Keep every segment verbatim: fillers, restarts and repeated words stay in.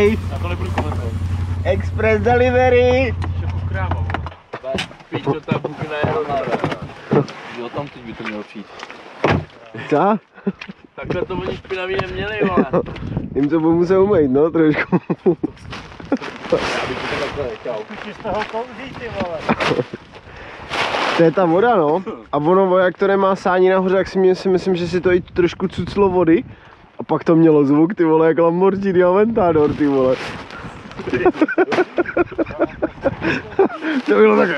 delivery! Já to nebudu komentovat. Express delivery! Šefu kráva, vole. Píčo, ta bukina je rovná. Jo, tam teď by to mělo přijít. Co? Takhle to oni špinavý neměli, vole. Jim to budu muset umýt, no, trošku. Já bych to takhle nechal. Ty z toho kouří, ty vole. To je ta voda, no. A ono, jak to nemá sání nahoře, tak si, mě, si myslím, že si to i trošku cuclo vody. A pak to mělo zvuk, ty vole, jak Lamborghini Aventador, ty vole. To bylo také.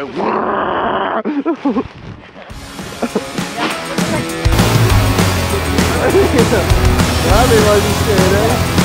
Já vyvažu ještě jeden.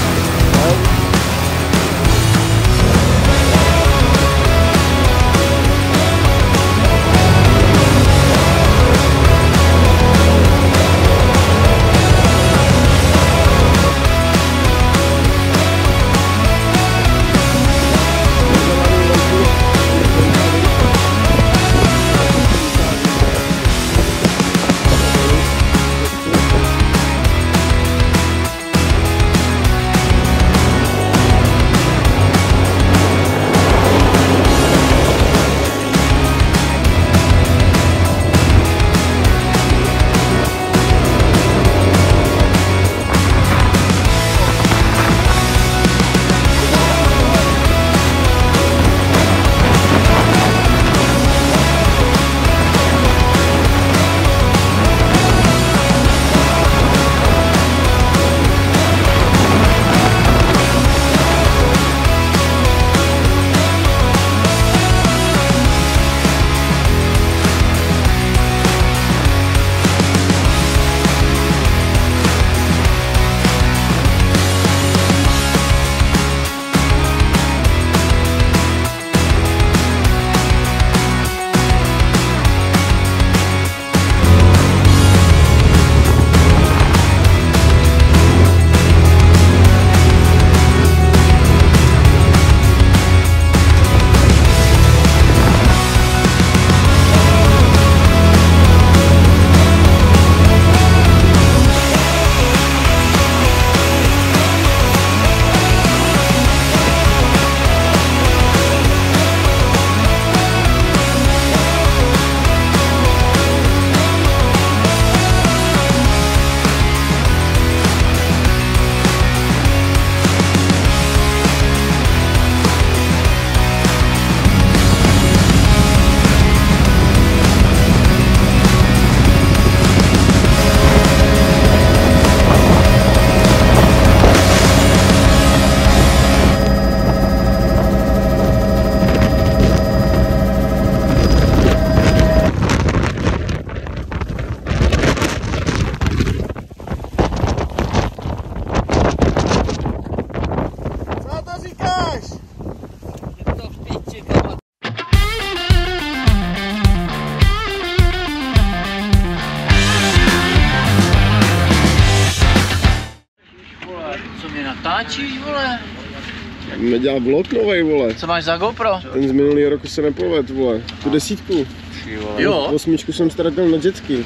natáčíš, vole? Budeme dělat vlog novej, vole. Co máš za GoPro? Ten z minulého roku se nepovedl, vole. Tu desítku. Jo. Osmičku jsem ztratil na jetski.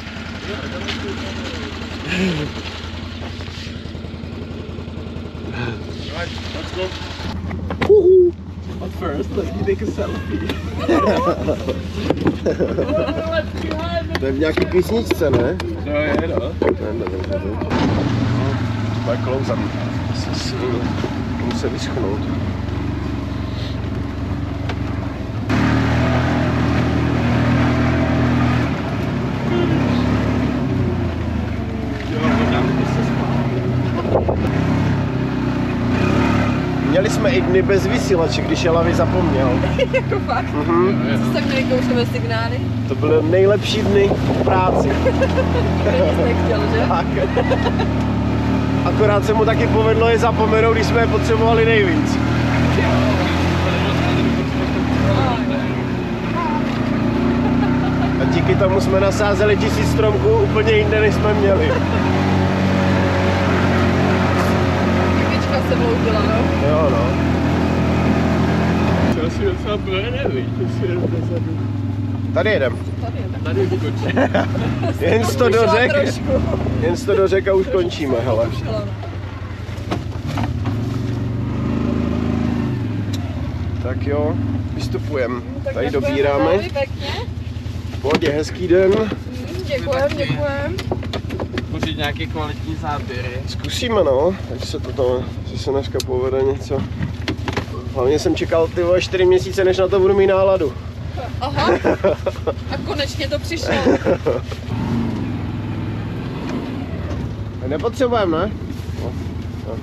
Let's go. Uhu. But first, let me take a selfie. To je v nějaký písničce, ne? To je, no. Ne, nevím, to je. To je close-up. Musím se vyschnout. Měli jsme i dny bez vysílače, když Jelavi zapomněl. Jako fakt? Mhm. Co jste měli koušové signály? To byly nejlepší dny v práci. Nic nechtěl, že? Tak. Akorát se mu taky povedlo je zapomenout, když jsme je potřebovali nejvíc. A díky tomu jsme nasázeli tisíc stromků úplně jinde, než jsme měli. Kytička se vloudila, no? Jo, no. To asi docela projede, víš, to si jenom dozadu. Tady jedem. Tady je. Tady vykočí. Jen sto do řek. Jen sto do řek a už končíme, hele. Tak jo, vystupujeme. Tak Tady děkujeme dobíráme. velmi pěkně. V pohodě, hezký den. Mm, Děkujem, děkujem. Zkusit nějaké kvalitní záběry. Zkusíme no, ať se to tam, že se dneska povede něco. Hlavně jsem čekal ty vole čtyři měsíce, než na to budu mít náladu. Aha. A konečně to přišlo. Nepotřebujeme, ne? No, no.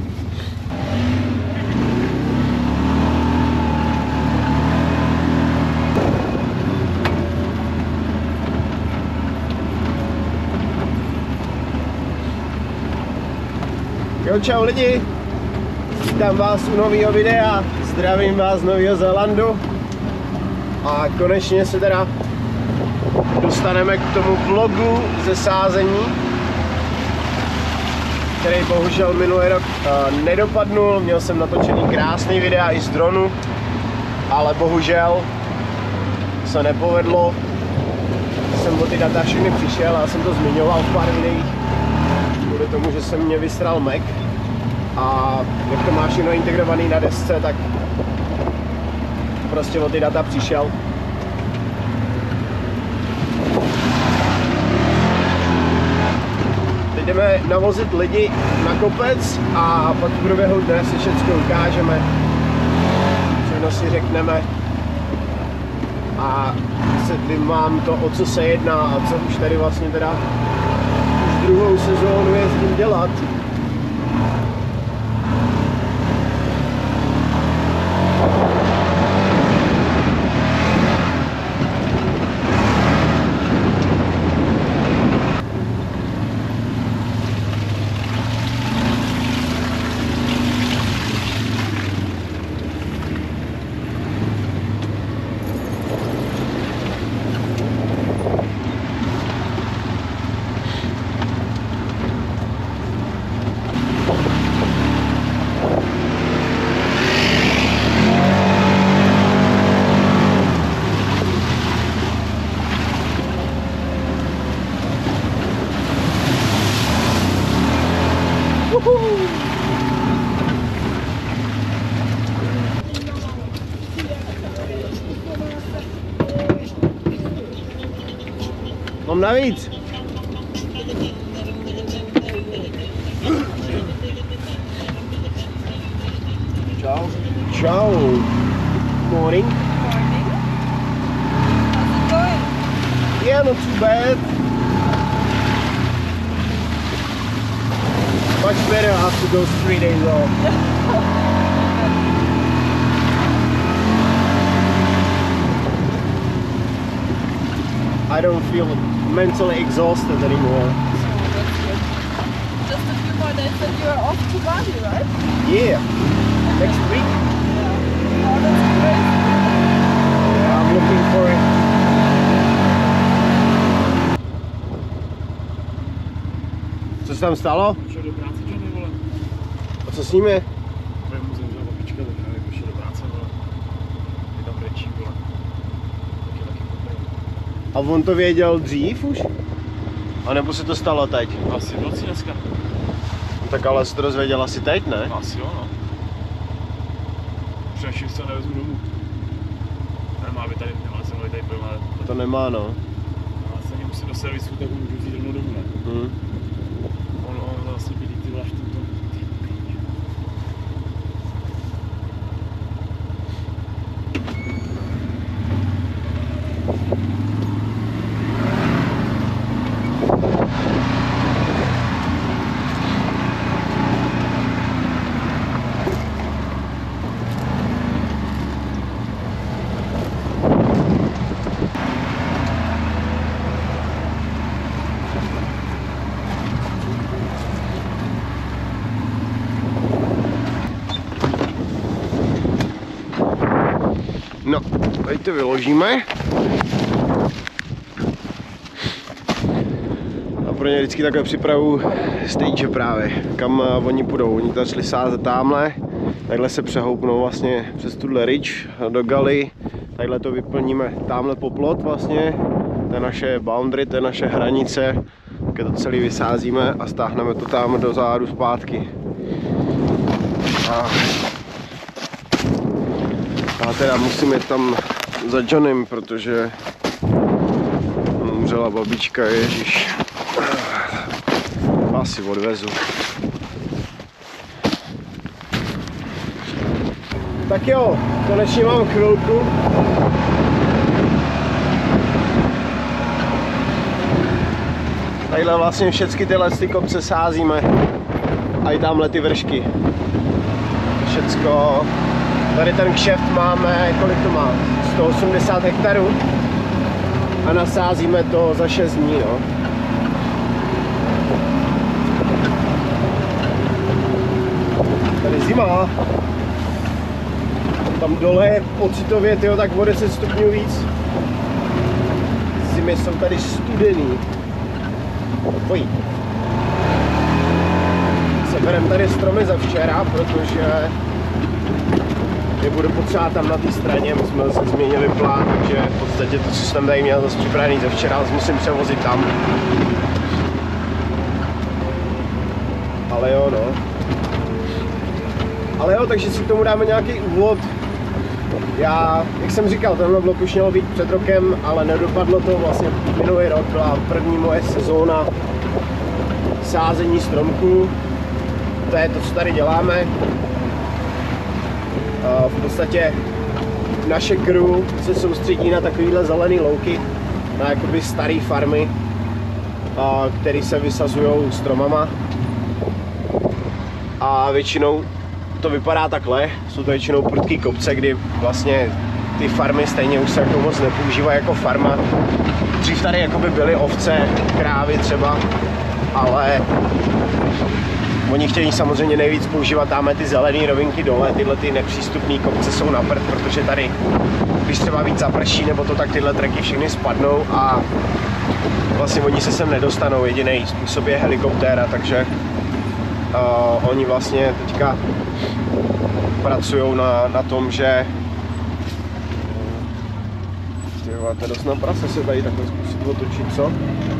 Jo, čau lidi, vítám vás u nového videa, zdravím vás z Nového Zélandu a konečně se teda dostaneme k tomu vlogu ze sázení, který bohužel minulý rok uh, nedopadnul. Měl jsem natočený krásný videa i z dronu, ale bohužel se nepovedlo. Jsem o ty data všechny přišel a jsem to zmiňoval v pár videích kvůli tomu, že jsem mě vysral Mac a jak to má všechno integrovaný na desce, tak prostě o ty data přišel. Teď jdeme navozit lidi na kopec a pak v průběhu dne si všechno ukážeme, všechno si řekneme a vysvětlím vám to, o co se jedná a co už tady vlastně teda už druhou sezónu jezdím dělat. Mám navíc. Čau. Čau. Morning. Morning. How's it going? Yeah, not too bad. Much better after those three days off. I don't feel mentally exhausted anymore. Oh, that's good. Just a few more days and you are off to Bali, right? Yeah. Next week. Yeah. Oh, that's great. Yeah, I'm looking for it. Co se tam stalo? Šel do práce, Johnny, vole. A co s ním je? Bude mu zemřel babička, tak já jako šel do práce, vole. Je tam brečí, vole. Tak je taky poprvé. A on to věděl dřív už? A nebo se to stalo teď? Asi v noci dneska. No, tak ale se to dozvěděl asi teď, ne? Asi jo, no. Přineším se nevezu domů. Nemá, aby tady, nemá se mluví tady byl, ale... To nemá, no. Ale se musím do servisu, tak můžu vzít rovnou domů, ne? Hm. On, on vlastně bydlí ty vole v tomto... No, tady to vyložíme. A pro ně vždycky takhle připravu stage právě, kam oni půjdou. Oni tady šli sázet tamhle, takhle se přehoupnou vlastně přes tuhle ridge do Gali. Takhle to vyplníme tamhle poplot vlastně, to je naše boundary, to je naše hranice. Keď to celý vysázíme a stáhneme to tam do zádu zpátky. A A teda musím jít tam za Johnem, protože umřela babička, ježiš. Asi odvezu. Tak jo, konečně mám chvilku. Tadyhle vlastně všechny tyhle ty kopce sázíme. A i tamhle ty vršky. Všecko. Tady ten kšeft máme, kolik to má? sto osmdesát hektarů. A nasázíme to za šest dní, no. Tady zima. Tam dole je pocitově tyjo, tak o deset stupňů víc. Zimy jsou tady studený. Pojď. Sebereme tady stromy za včera, protože je budu potřebovat tam na té straně. My jsme zase změnili plán, takže v podstatě to, co jsem tady měl zase připravený za včera, musím převozit tam. Ale jo, no. Ale jo, takže si k tomu dáme nějaký úvod. Já, jak jsem říkal, tenhle vlog už měl být před rokem, ale nedopadlo to. Vlastně minulý rok byla první moje sezóna sázení stromků. To je to, co tady děláme. V podstatě naše crew se soustředí na takovýhle zelený louky, na jakoby staré farmy, které se vysazují stromama. A většinou to vypadá takhle, jsou to většinou prudký kopce, kdy vlastně ty farmy stejně už se jako moc nepoužívají jako farma. Dřív tady jakoby byly ovce, krávy třeba, ale oni chtějí samozřejmě nejvíc používat tamhle ty zelené rovinky dole, tyhle ty nepřístupné kopce jsou na prd, protože tady, když třeba víc zaprší nebo to, tak tyhle treky všechny spadnou a vlastně oni se sem nedostanou, jediný způsob je helikoptéra, takže uh, oni vlastně teďka pracují na, na tom, že to je dost na prase se tady takhle zkusit otočit, co?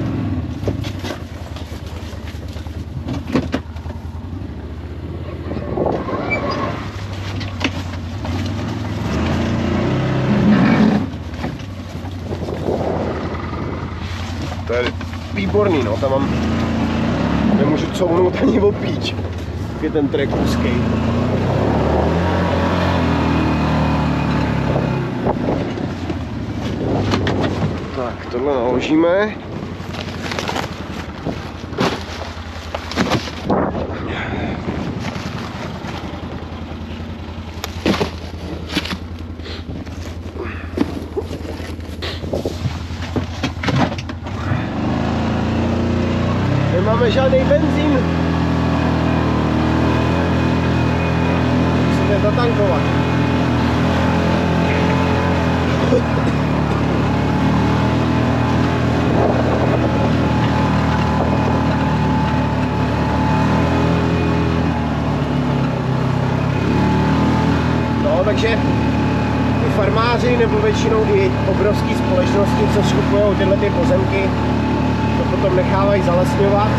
To je výborný, no, tam mám, nemůžu couvnout ani o píč, je ten trek úzký. Tak, tohle naložíme. Nemáme žádný benzín. Musíme zatankovat. No, takže ty farmáři nebo většinou i obrovské společnosti, co skupují tyhle ty pozemky, to potom nechávají zalesňovat.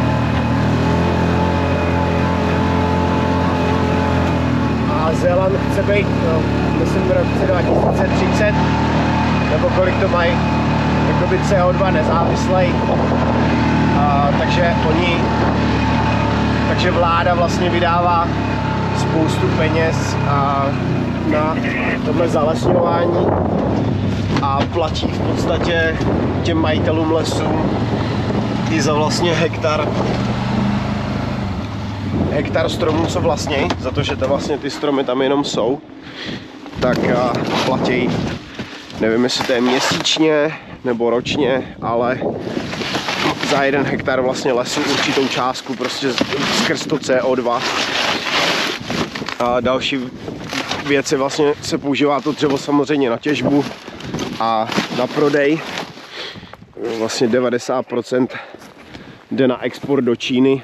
A Zéland chce být, no, myslím v roce dva tisíce třicet, nebo kolik to mají, jakoby C O dva nezávislej. A, takže oni, takže vláda vlastně vydává spoustu peněz a, na tohle zalesňování a platí v podstatě těm majitelům lesů i za vlastně hektar hektar stromů, co vlastně, za to, že to vlastně ty stromy tam jenom jsou, tak platí, nevím, jestli to je měsíčně nebo ročně, ale za jeden hektar vlastně lesu určitou částku, prostě skrz to C O dva. A další věci vlastně se používá to dřevo samozřejmě na těžbu a na prodej. Vlastně devadesát procent jde na export do Číny.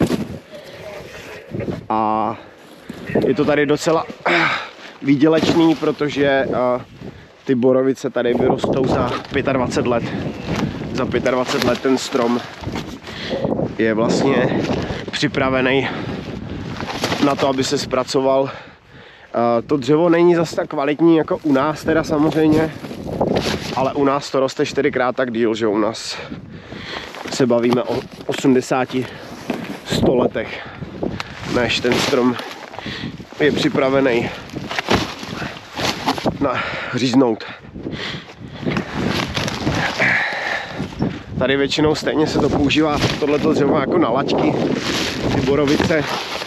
A je to tady docela výdělečný, protože ty borovice tady vyrostou za dvacet pět let. Za dvacet pět let ten strom je vlastně připravený na to, aby se zpracoval To dřevo není zase tak kvalitní jako u nás teda samozřejmě, ale u nás to roste čtyřikrát tak díl, že u nás se bavíme o osmdesáti sto letech, než ten strom je připravený na říznout. Tady většinou stejně se to používá tohleto dřevo jako na laťky, ty borovice,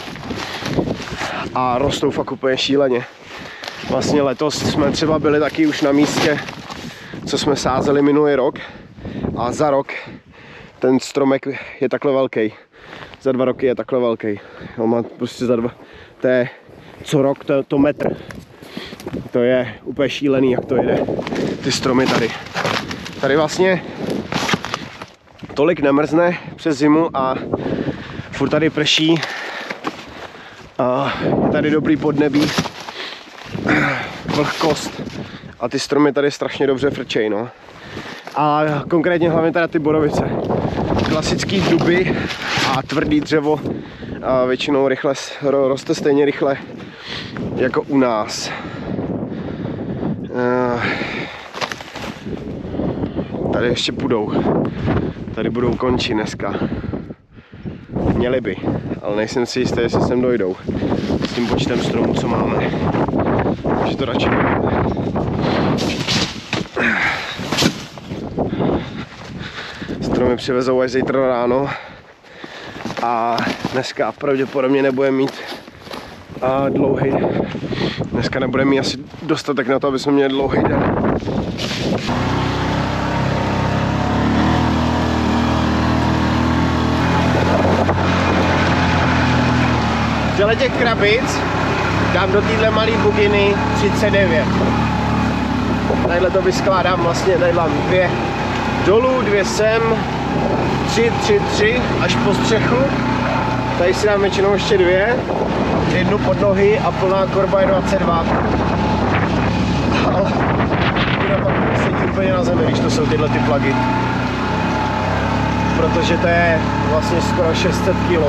a rostou fakt úplně šíleně. Vlastně letos jsme třeba byli taky už na místě, co jsme sázeli minulý rok, a za rok ten stromek je takhle velký. Za dva roky je takhle velký. On má prostě za dva, to je co rok to, to metr. To je úplně šílený, jak to jede. Ty stromy tady. Tady vlastně tolik nemrzne přes zimu a furt tady prší. A je tady dobrý podnebí, vlhkost a ty stromy tady strašně dobře frčejí, no. A konkrétně hlavně teda ty borovice. Klasický duby a tvrdý dřevo a většinou rychle, roste stejně rychle jako u nás. Tady ještě půjdou. Tady budou končit dneska. Měli by, ale nejsem si jistý, jestli sem dojdou s tím počtem stromů, co máme. Takže to radši nebude. Stromy přivezou až zítra ráno a dneska pravděpodobně nebudeme mít a dlouhý. Dneska nebudeme mít asi dostatek na to, aby jsme měli dlouhý den. Těle těch krabic dám do téhle malé buginy třicet devět. Tadyhle to vyskládám vlastně, tady mám dvě dolů, dvě sem, tři, tři, tři, až po střechu. Tady si dám většinou ještě dvě, jednu pod nohy a plná korba je dvacet dva. Ale bugina pak sedí úplně na zemi, když to jsou tyhle ty plugy. Protože to je vlastně skoro šest set kilo.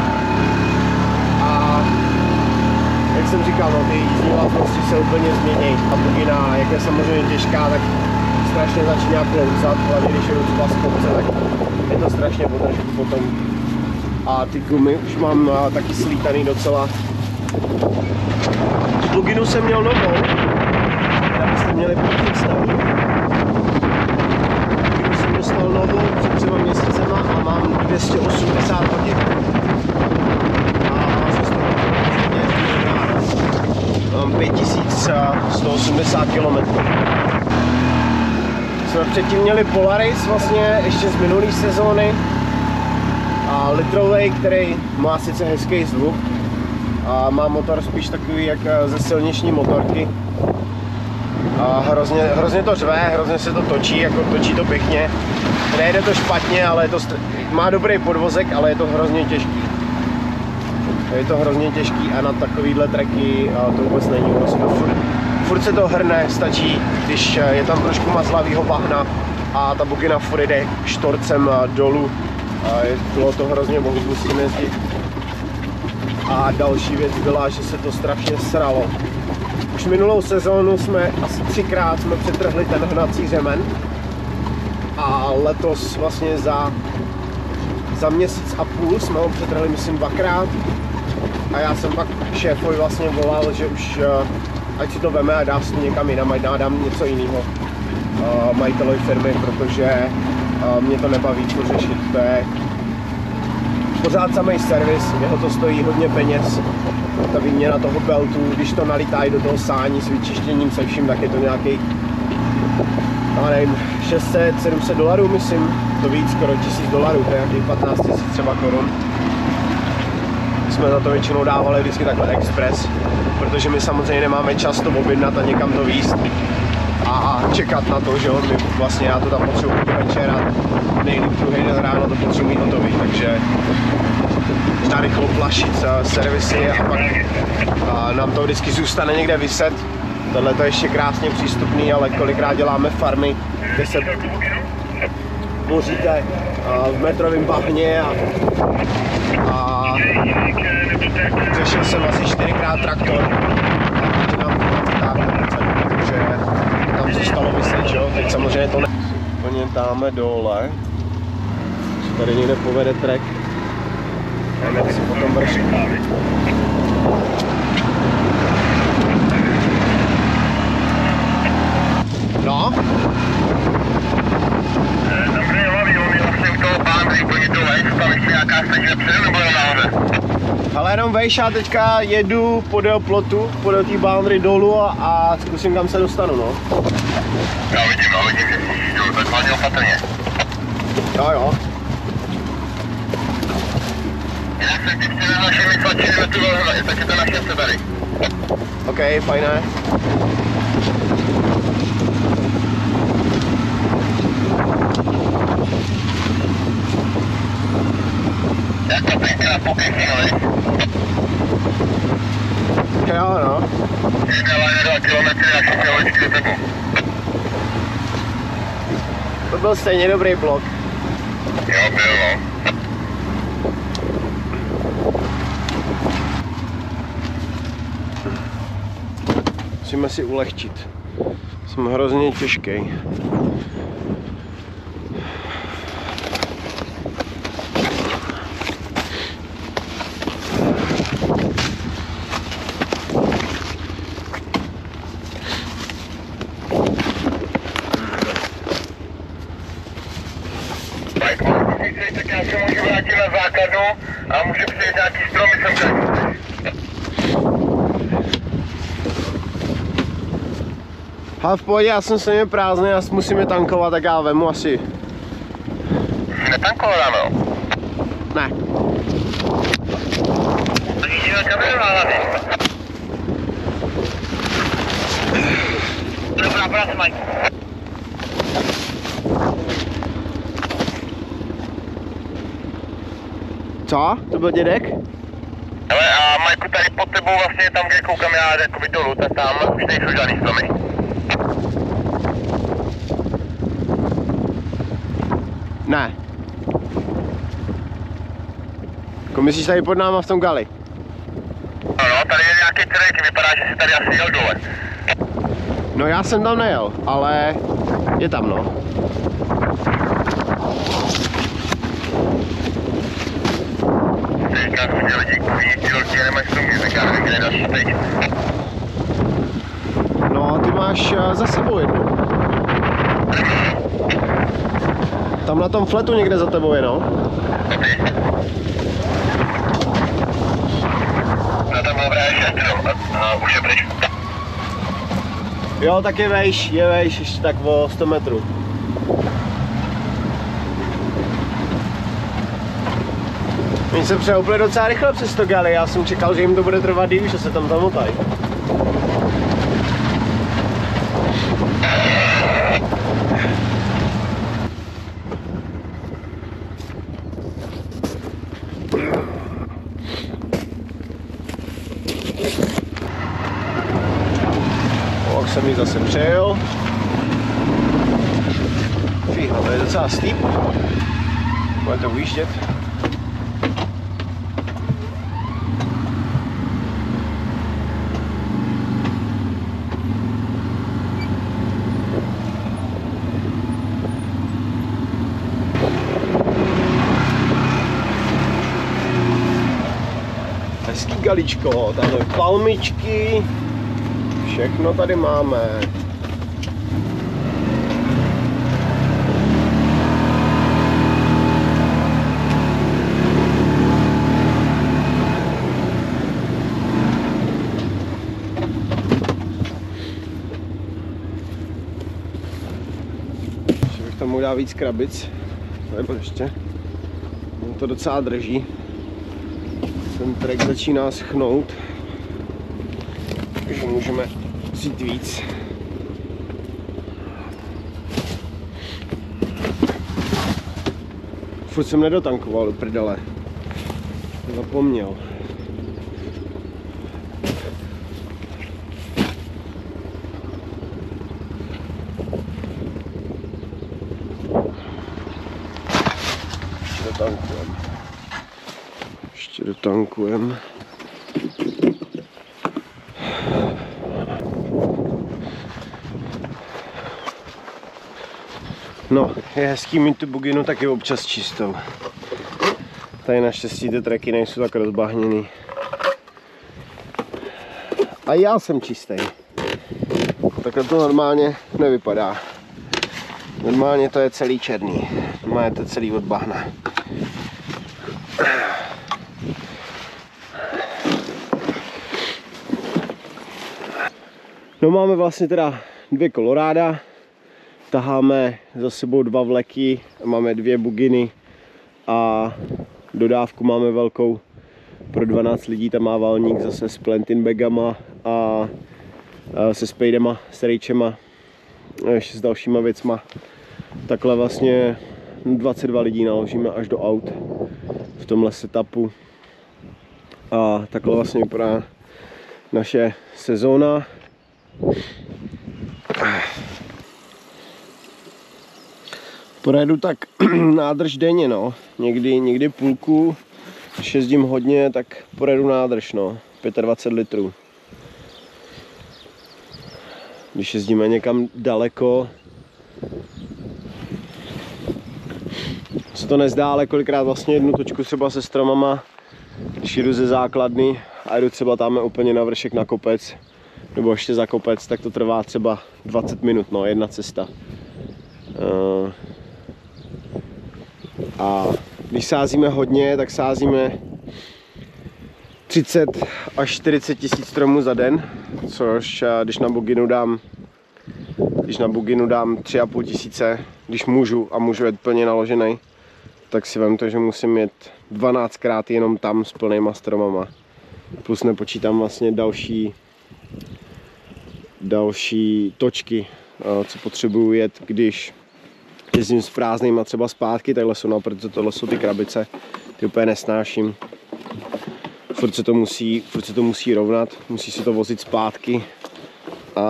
Jak jsem říkal, no, ty jízdní vlastnosti se úplně změní a bugina, jak je samozřejmě těžká, tak strašně začíná klouzat, hlavně když jedu třeba z kopce, tak je to strašně podržet potom. A ty gumy už mám a, taky slítaný docela. Buginu jsem měl novou, abyste měli představu. Buginu jsem dostal novou před třeba měsícema a mám dvě stě osmdesát hodin. Mám pět tisíc sto osmdesát kilometrů. Jsme předtím měli Polaris vlastně ještě z minulé sezóny a litrovej, který má sice hezký zvuk a má motor spíš takový jak ze silniční motorky. A hrozně, hrozně to řve, hrozně se to točí, jako točí to pěkně. Nejde to špatně, ale je to má dobrý podvozek, ale je to hrozně těžký. Je to hrozně těžký a na takovýhle treky to vůbec není. Vlastně to furt, furt se to hrne, stačí, když je tam trošku mazlavýho bahna a ta bugina furt jde štorcem dolů. A je, bylo to hrozně bohu s tím jezdit. A další věc byla, že se to strašně sralo. Už minulou sezónu jsme asi třikrát jsme přetrhli ten hnací řemen a letos vlastně za, za měsíc a půl jsme ho přetrhli myslím dvakrát. A já jsem pak šéfovi vlastně volal, že už ať si to veme a dá si to někam jinam, ať dám něco jiného uh, majitelovi firmy, protože uh, mě to nebaví to řešit. To je pořád samý servis, jeho to stojí hodně peněz. Ta výměna toho beltu, když to nalítají do toho sání s vyčištěním se vším, tak je to nějaký, já nevím, šest set, sedm set dolarů myslím, to víc, skoro tisíc dolarů, to je nějakých patnáct tisíc třeba korun. Jsme za to většinou dávali vždycky takhle express, protože my samozřejmě nemáme čas to objednat a někam to vízt a čekat na to, že jo, my vlastně já to tam potřebuji večer a nejlíp druhý den ráno to potřebuji mít hotový, takže možná rychlo plašit servisy a pak a nám to vždycky zůstane někde viset. Tohle to je ještě krásně přístupný, ale kolikrát děláme farmy, kde se boříte v metrovém bahně a, a řešil jsem asi čtyřikrát traktor zůstalo vyset, jo? Teď samozřejmě to ne... Úplně dáme dole. Co tady někde povede trek. A jak si potom vrší. No? Dobrý, hlavní, on je vlastně u toho bándry, plně to vejš, tam ještě nějaká stejně přijde nebo je nahoře? Ale jenom vejš, já teďka jedu podél plotu, podél té bándry dolů a, a zkusím, kam se dostanu, no. Já vidím, já vidím, že jsi dolů, tak hlavně opatrně. Jo, jo. Jinak se ještě na našimi tlačili tu velhledu, tak je to naše se tady. OK, fajné. Jak to tenkrát pokrytí, no, Jo, no. Jde line dva kilometry a všichni holičky do tebou. To byl stejně dobrý blok. Jo, byl, no. Musíme si ulehčit. Jsem hrozně těžký. Tak já se můžu vrátit na základnu a může přijít nějaký stromy sem tady. Ale v pohodě, já jsem stejně prázdný, já musím je tankovat, tak já vemu asi. Jsi netankoval ráno? Ne. To jíždí na kameru hlavy. Dobrá práce, Mike. Co? To byl dědek? Hele, a Majku, tady pod tebou vlastně tam, kde koukám já jakoby dolů, tak tam už nejsou žádný stromy. Ne. Jako myslíš tady pod náma v tom gali? Ano, tady je nějaký terén, vypadá, že si tady asi jel dole. No já jsem tam nejel, ale je tam, no. Teďka jsem měl lidi, kteří ti nemají stromy, tak já nevím, kde je další stage. No, ty máš uh, za sebou jednu. Tam na tom fletu někde za tebou je, no. Dobrý. No tam dobrá ještě jenom, a, a už je pryč. Jo, tak je vejš, je vejš, ještě tak o sto metrů. Oni se přehoupli docela rychle přes to gali, já jsem čekal, že jim to bude trvat díl, že se tam zamotají. O, jsem ji zase přejel. Fíha, to je docela steep. Budete ujíždět. Hezký galičko, tady palmičky, všechno tady máme. Ještě bych tam mohl dát víc krabic, nebo ještě. On to docela drží. Ten trek začíná schnout, takže můžeme vzít víc. Furt jsem nedotankoval do prdele. Zapomněl. Ještě dotankujeme. Ještě dotankujeme. No, je hezký mít tu buginu taky občas čistou. Tady naštěstí ty tracky nejsou tak rozbahněný. A já jsem čistý. Takhle to normálně nevypadá. Normálně to je celý černý. Normálně to je celý od bahna. No máme vlastně teda dvě koloráda. Taháme za sebou dva vleky, máme dvě buginy a dodávku máme velkou pro dvanáct lidí, tam má valník zase s plantin bagama a, a se spejdema, s rejčema, ještě s dalšíma věcma. Takhle vlastně dvacet dva lidí naložíme až do aut v tomhle setupu. A takhle vlastně vypadá naše sezóna. Projedu tak nádrž denně, no. Někdy, někdy půlku, když jezdím hodně, tak projedu nádrž, no. dvacet pět litrů. Když jezdíme někam daleko, se to nezdá, ale kolikrát vlastně jednu točku třeba se stromama, když jedu ze základny a jedu třeba tam úplně na vršek na kopec, nebo ještě za kopec, tak to trvá třeba dvacet minut, no, jedna cesta. Uh, A když sázíme hodně, tak sázíme třicet až čtyřicet tisíc stromů za den, což když na buginu dám, když na buginu dám tři a půl tisíce, když můžu a můžu jet plně naložený, tak si vem to, že musím jet dvanáctkrát jenom tam s plnýma stromama. Plus nepočítám vlastně další, další točky, co potřebuju jet, když jezdím s prázdnýma třeba zpátky, takhle jsou, no, protože tohle jsou ty krabice, ty úplně nesnáším. Furt se to musí, furt se to musí rovnat, musí se to vozit zpátky a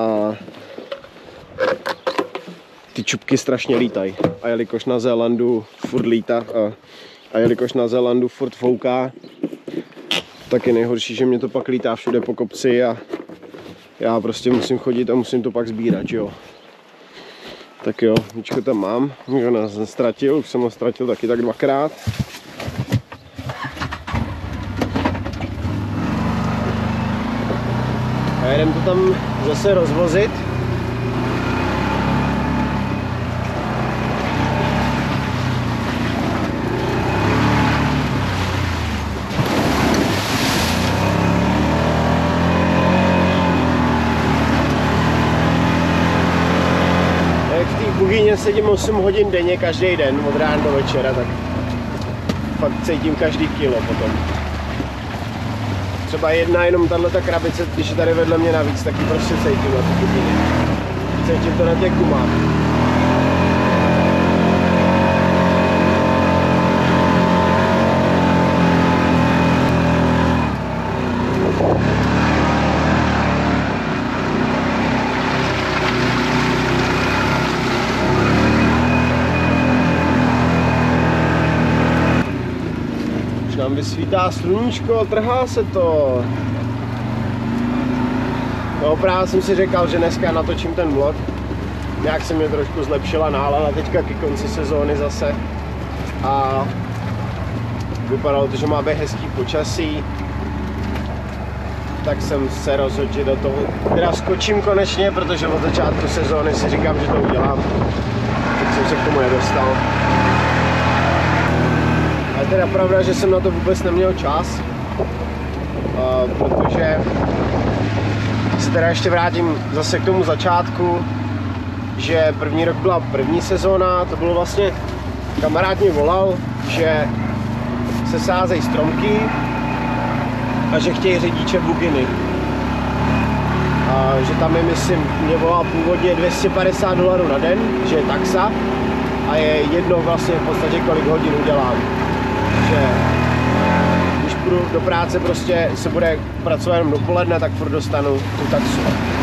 ty čupky strašně lítají. A jelikož na Zélandu furt lítá a, a jelikož na Zélandu furt fouká, tak je nejhorší, že mě to pak lítá všude po kopci a já prostě musím chodit a musím to pak sbírat, jo. Tak jo, míčko tam mám, nikdo nás nestratil, už jsem ho ztratil taky tak dvakrát. A jedem to tam zase rozvozit. Bugíně sedím osm hodin denně každý den, od rána do večera, tak fakt cítím každý kilo potom. Třeba jedna jenom tato krabice, když je tady vedle mě navíc, taky prostě cítím na ty bugíně. Cítím to na těch gumách. Nám vysvítá sluníčko, trhá se to. No právě jsem si říkal, že dneska natočím ten vlog. Nějak se mě trošku zlepšila nálada teďka ke konci sezóny zase. A vypadalo to, že má být hezký počasí. Tak jsem se rozhodl, že do toho teda skočím konečně, protože od začátku sezóny si říkám, že to udělám. Tak jsem se k tomu nedostal. Je teda pravda, že jsem na to vůbec neměl čas, uh, protože se teda ještě vrátím zase k tomu začátku, že první rok byla první sezóna, to bylo vlastně, kamarád mě volal, že se sázejí stromky a že chtějí řidiče buginy. A že tam je, myslím, mě volal původně dvě stě padesát dolarů na den, že je taxa a je jedno vlastně v podstatě kolik hodin udělám. Že když půjdu do práce, prostě se bude pracovat jenom dopoledne, tak furt dostanu tu taxu.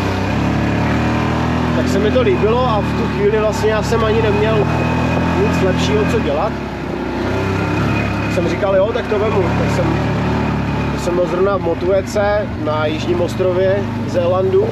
Tak se mi to líbilo a v tu chvíli vlastně já jsem ani neměl nic lepšího, co dělat. Jsem říkal, jo, tak to vemu. Tak jsem, jsem byl zrovna v Motuece na jižním ostrově Zélandu.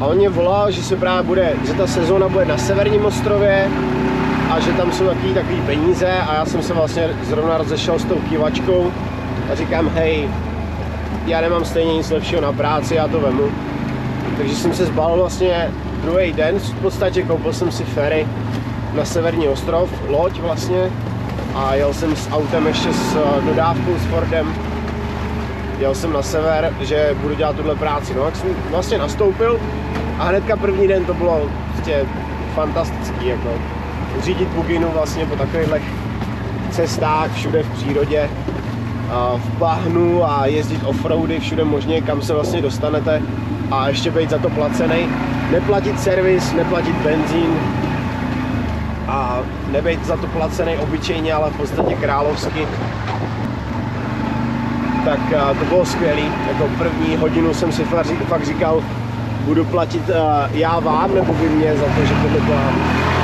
A on mě volal, že se právě bude, že ta sezóna bude na severním ostrově a že tam jsou takový, takový peníze a já jsem se vlastně zrovna rozešel s tou kývačkou a říkám, hej, já nemám stejně nic lepšího na práci, já to vemu. Takže jsem se zbalil vlastně druhý den, v podstatě koupil jsem si ferry na severní ostrov, loď vlastně, a jel jsem s autem ještě s dodávkou s Fordem. Jel jsem na sever, že budu dělat tuhle práci. No, jak jsem vlastně nastoupil a hnedka první den to bylo prostě fantastický, jako řídit buginu vlastně po takových cestách, všude v přírodě, v bahnu a jezdit offroady všude možně, kam se vlastně dostanete a ještě být za to placený. Neplatit servis, neplatit benzín a nebejt za to placený obyčejně, ale v podstatě královsky. Tak to bylo skvělý. Jako první hodinu jsem si fakt říkal, budu platit já vám, nebo vy mě za to, že tohle dělám.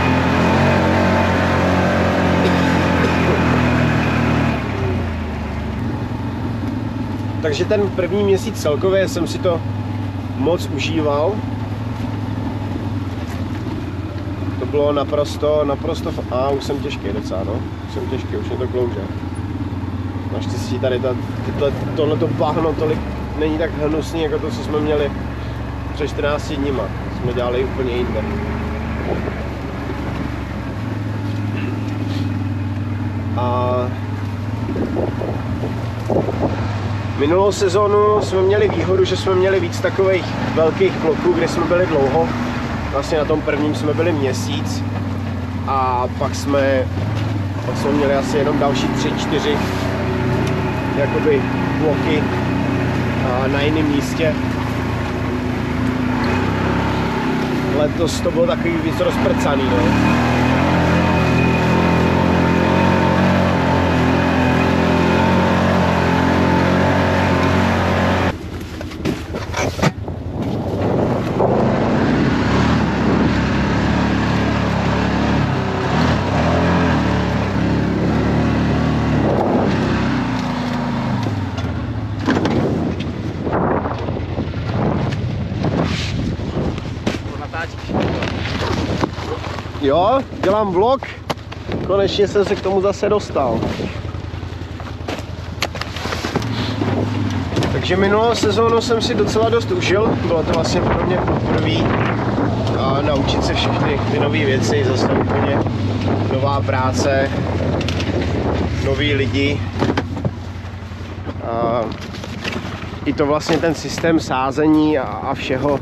Takže ten první měsíc celkově jsem si to moc užíval. To bylo naprosto, naprosto, a už jsem těžký docela, no. Už jsem těžký, už mě to klouže. Naštěstí tady ta, tyhle, tohleto bahno tolik není tak hnusný, jako to, co jsme měli před čtrnácti dníma. Jsme dělali úplně jinde. A minulou sezónu jsme měli výhodu, že jsme měli víc takových velkých bloků, kde jsme byli dlouho. Vlastně na tom prvním jsme byli měsíc a pak jsme, pak jsme měli asi jenom další tři, čtyři jakoby bloky na jiném místě. Letos to bylo takový víc rozprcaný, no. Jo, dělám vlog, konečně jsem se k tomu zase dostal. Takže minulou sezónu jsem si docela dost užil, bylo to vlastně pro mě poprvé a naučit se všechny ty nové věci, zase úplně nová práce, noví lidi. A i to vlastně ten systém sázení a, a všeho.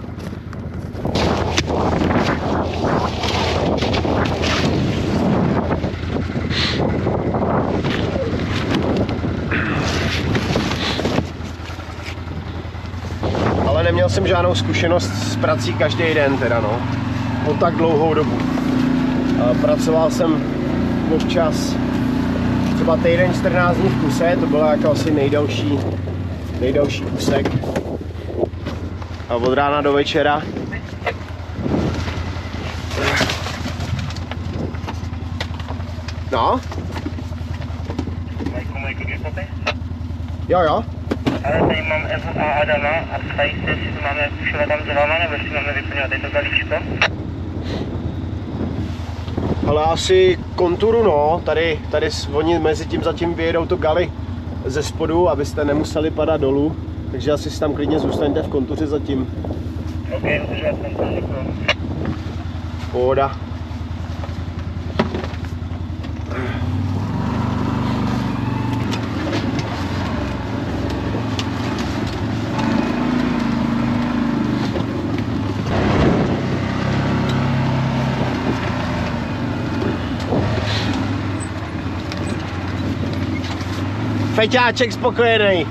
Ale neměl jsem žádnou zkušenost s prací každý den teda, no. Po tak dlouhou dobu. Pracoval jsem občas třeba týden čtrnáct dní v kuse, to byla jako asi nejdelší, nejdelší úsek. A od rána do večera. No? Jo, jo. Ale tady mám Evu a Adama a ptají se, jestli máme pušovat tam s váma, nebo jestli máme vyplňovat tady to galíčko. Ale asi konturu, no, tady, tady oni mezi tím zatím vyjedou to gali ze spodu, abyste nemuseli padat dolů, takže asi si tam klidně zůstaňte v kontuře zatím. Ok, udržovat konturu, děkuji. Pohoda. Feťáček spokojený.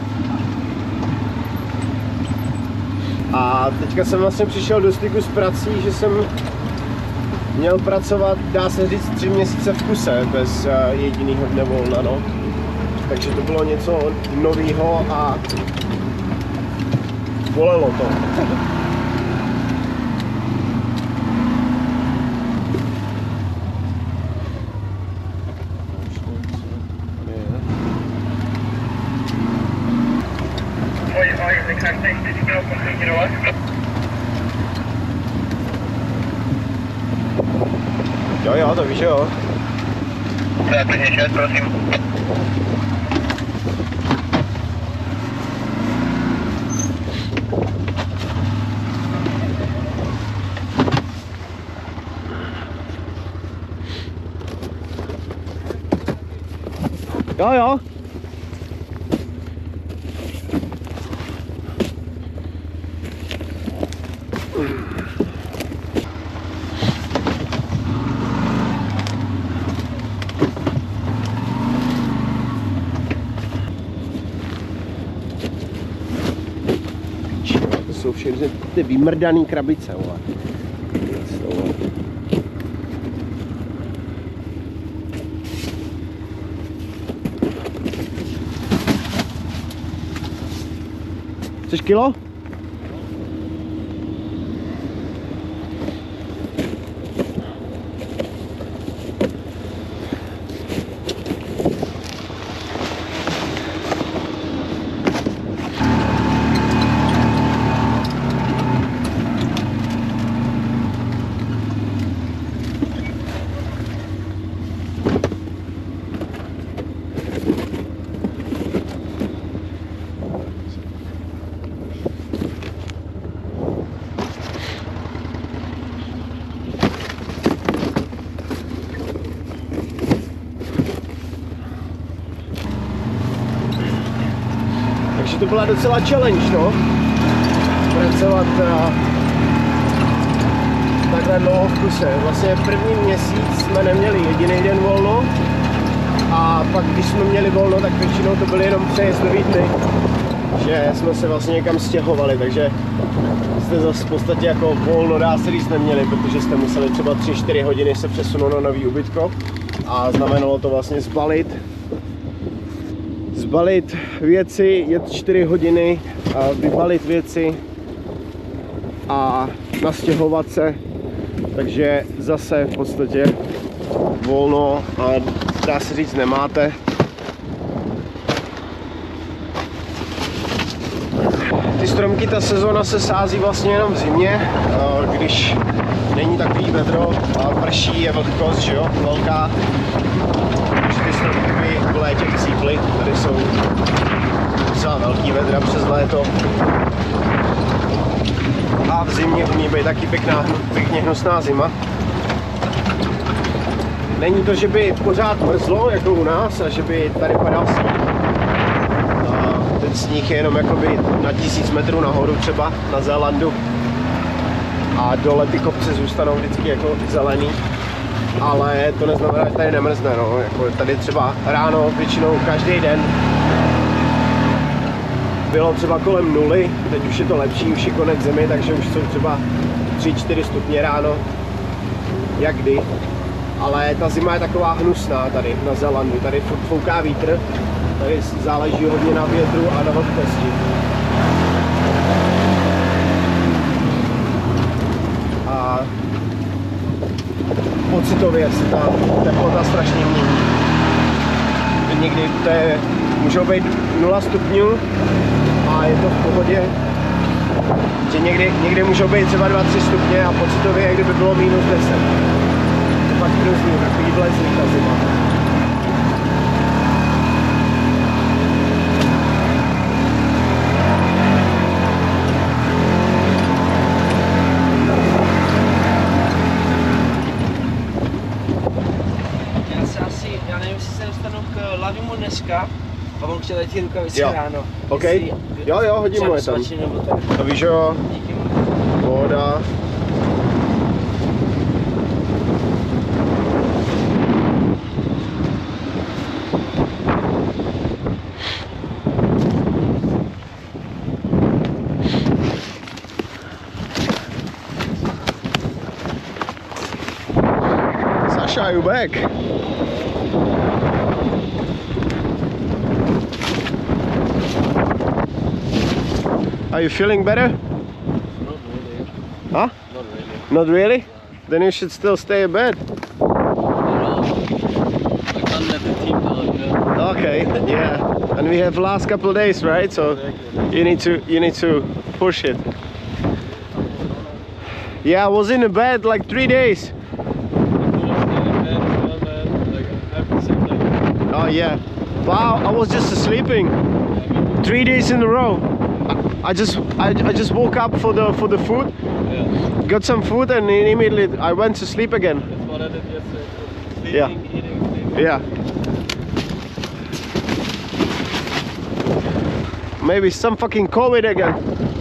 A teďka jsem vlastně přišel do styku s prací, že jsem měl pracovat, dá se říct, tři měsíce v kuse bez jediného dne volna, no. Takže to bylo něco nového a bolelo to. Jo, jo, to víš, jo. To je klidně šest, prosím. Jo, jo. To jsou všechny ty vymrdaný krabice, vole. Chceš kilo? Takže to byla docela challenge, no. Pracovat uh, takhle dlouho v kuse. Vlastně první měsíc jsme neměli jediný den volno. A pak, když jsme měli volno, tak většinou to byly jenom přejezdový dny. Že jsme se vlastně někam stěhovali, takže jste zase v podstatě jako volno, dá se říct, neměli, protože jste museli třeba tři čtyři hodiny se přesunout na nový ubytko. A znamenalo to vlastně zbalit Zbalit věci, jet čtyři hodiny, vybalit věci a nastěhovat se. Takže zase v podstatě volno a dá se říct nemáte. Ty stromky, ta sezóna se sází vlastně jenom v zimě, když není takový vedro a prší, je vlhkost, že jo, velká. Ty stromky by v létě chcíply, tady jsou docela velký vedra přes léto. A v zimě umí být taky pěkná, pěkně hnusná zima. Není to, že by pořád mrzlo, jako u nás, a že by tady padal sníh. A ten sníh je jenom jakoby na tisíc metrů nahoru třeba na Zélandu. A dole ty kopce zůstanou vždycky jako zelený. Ale to neznamená, že tady nemrzne, no. Jako tady třeba ráno většinou každý den bylo třeba kolem nuly, teď už je to lepší, už je konec zimy, takže už jsou třeba tři čtyři stupně ráno, jak kdy. Ale ta zima je taková hnusná tady na Zélandu, tady furt fouká vítr, tady záleží hodně na větru a na vlhkosti. A pocitově se ta teplota strašně mění. Někdy to je, můžou být nula stupňů a je to v pohodě. Že někdy, někdy můžou být třeba dva tři stupně a pocitově je, kdyby bylo minus deset. To fakt hrozný, takový vlezlý ta zima. Dneska a on chtěl ty rukavice ráno. OK. Jo, jo, hodím mu je tam. To víš, jo. Voda. Sasha, you back? Are you feeling better? Not really. Huh? Not really. Not really? Then you should still stay in bed. No. I can't let the team down, you know. Okay, yeah. And we have last couple of days, right? So you need to you need to push it. Yeah, I was in the bed like three days. Oh yeah. Wow, I was just sleeping three days in a row. I just I, I just woke up for the for the food, Yeah. got some food, and immediately I went to sleep again. That's what I did yesterday. Sleeping, Yeah. eating, sleeping. Yeah. Maybe some fucking COVID again.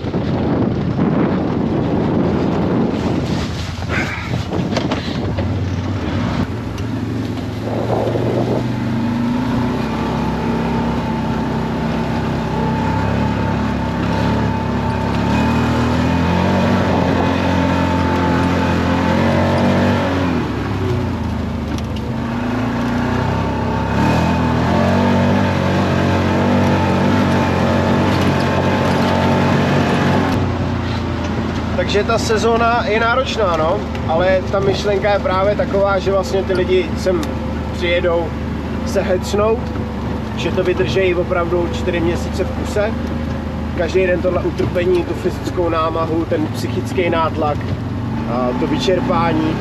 Takže ta sezóna je náročná, no, ale ta myšlenka je právě taková, že vlastně ty lidi sem přijedou se hecnout, že to vydržejí opravdu čtyři měsíce v kuse. Každý den tohle utrpení, tu fyzickou námahu, ten psychický nátlak, to vyčerpání.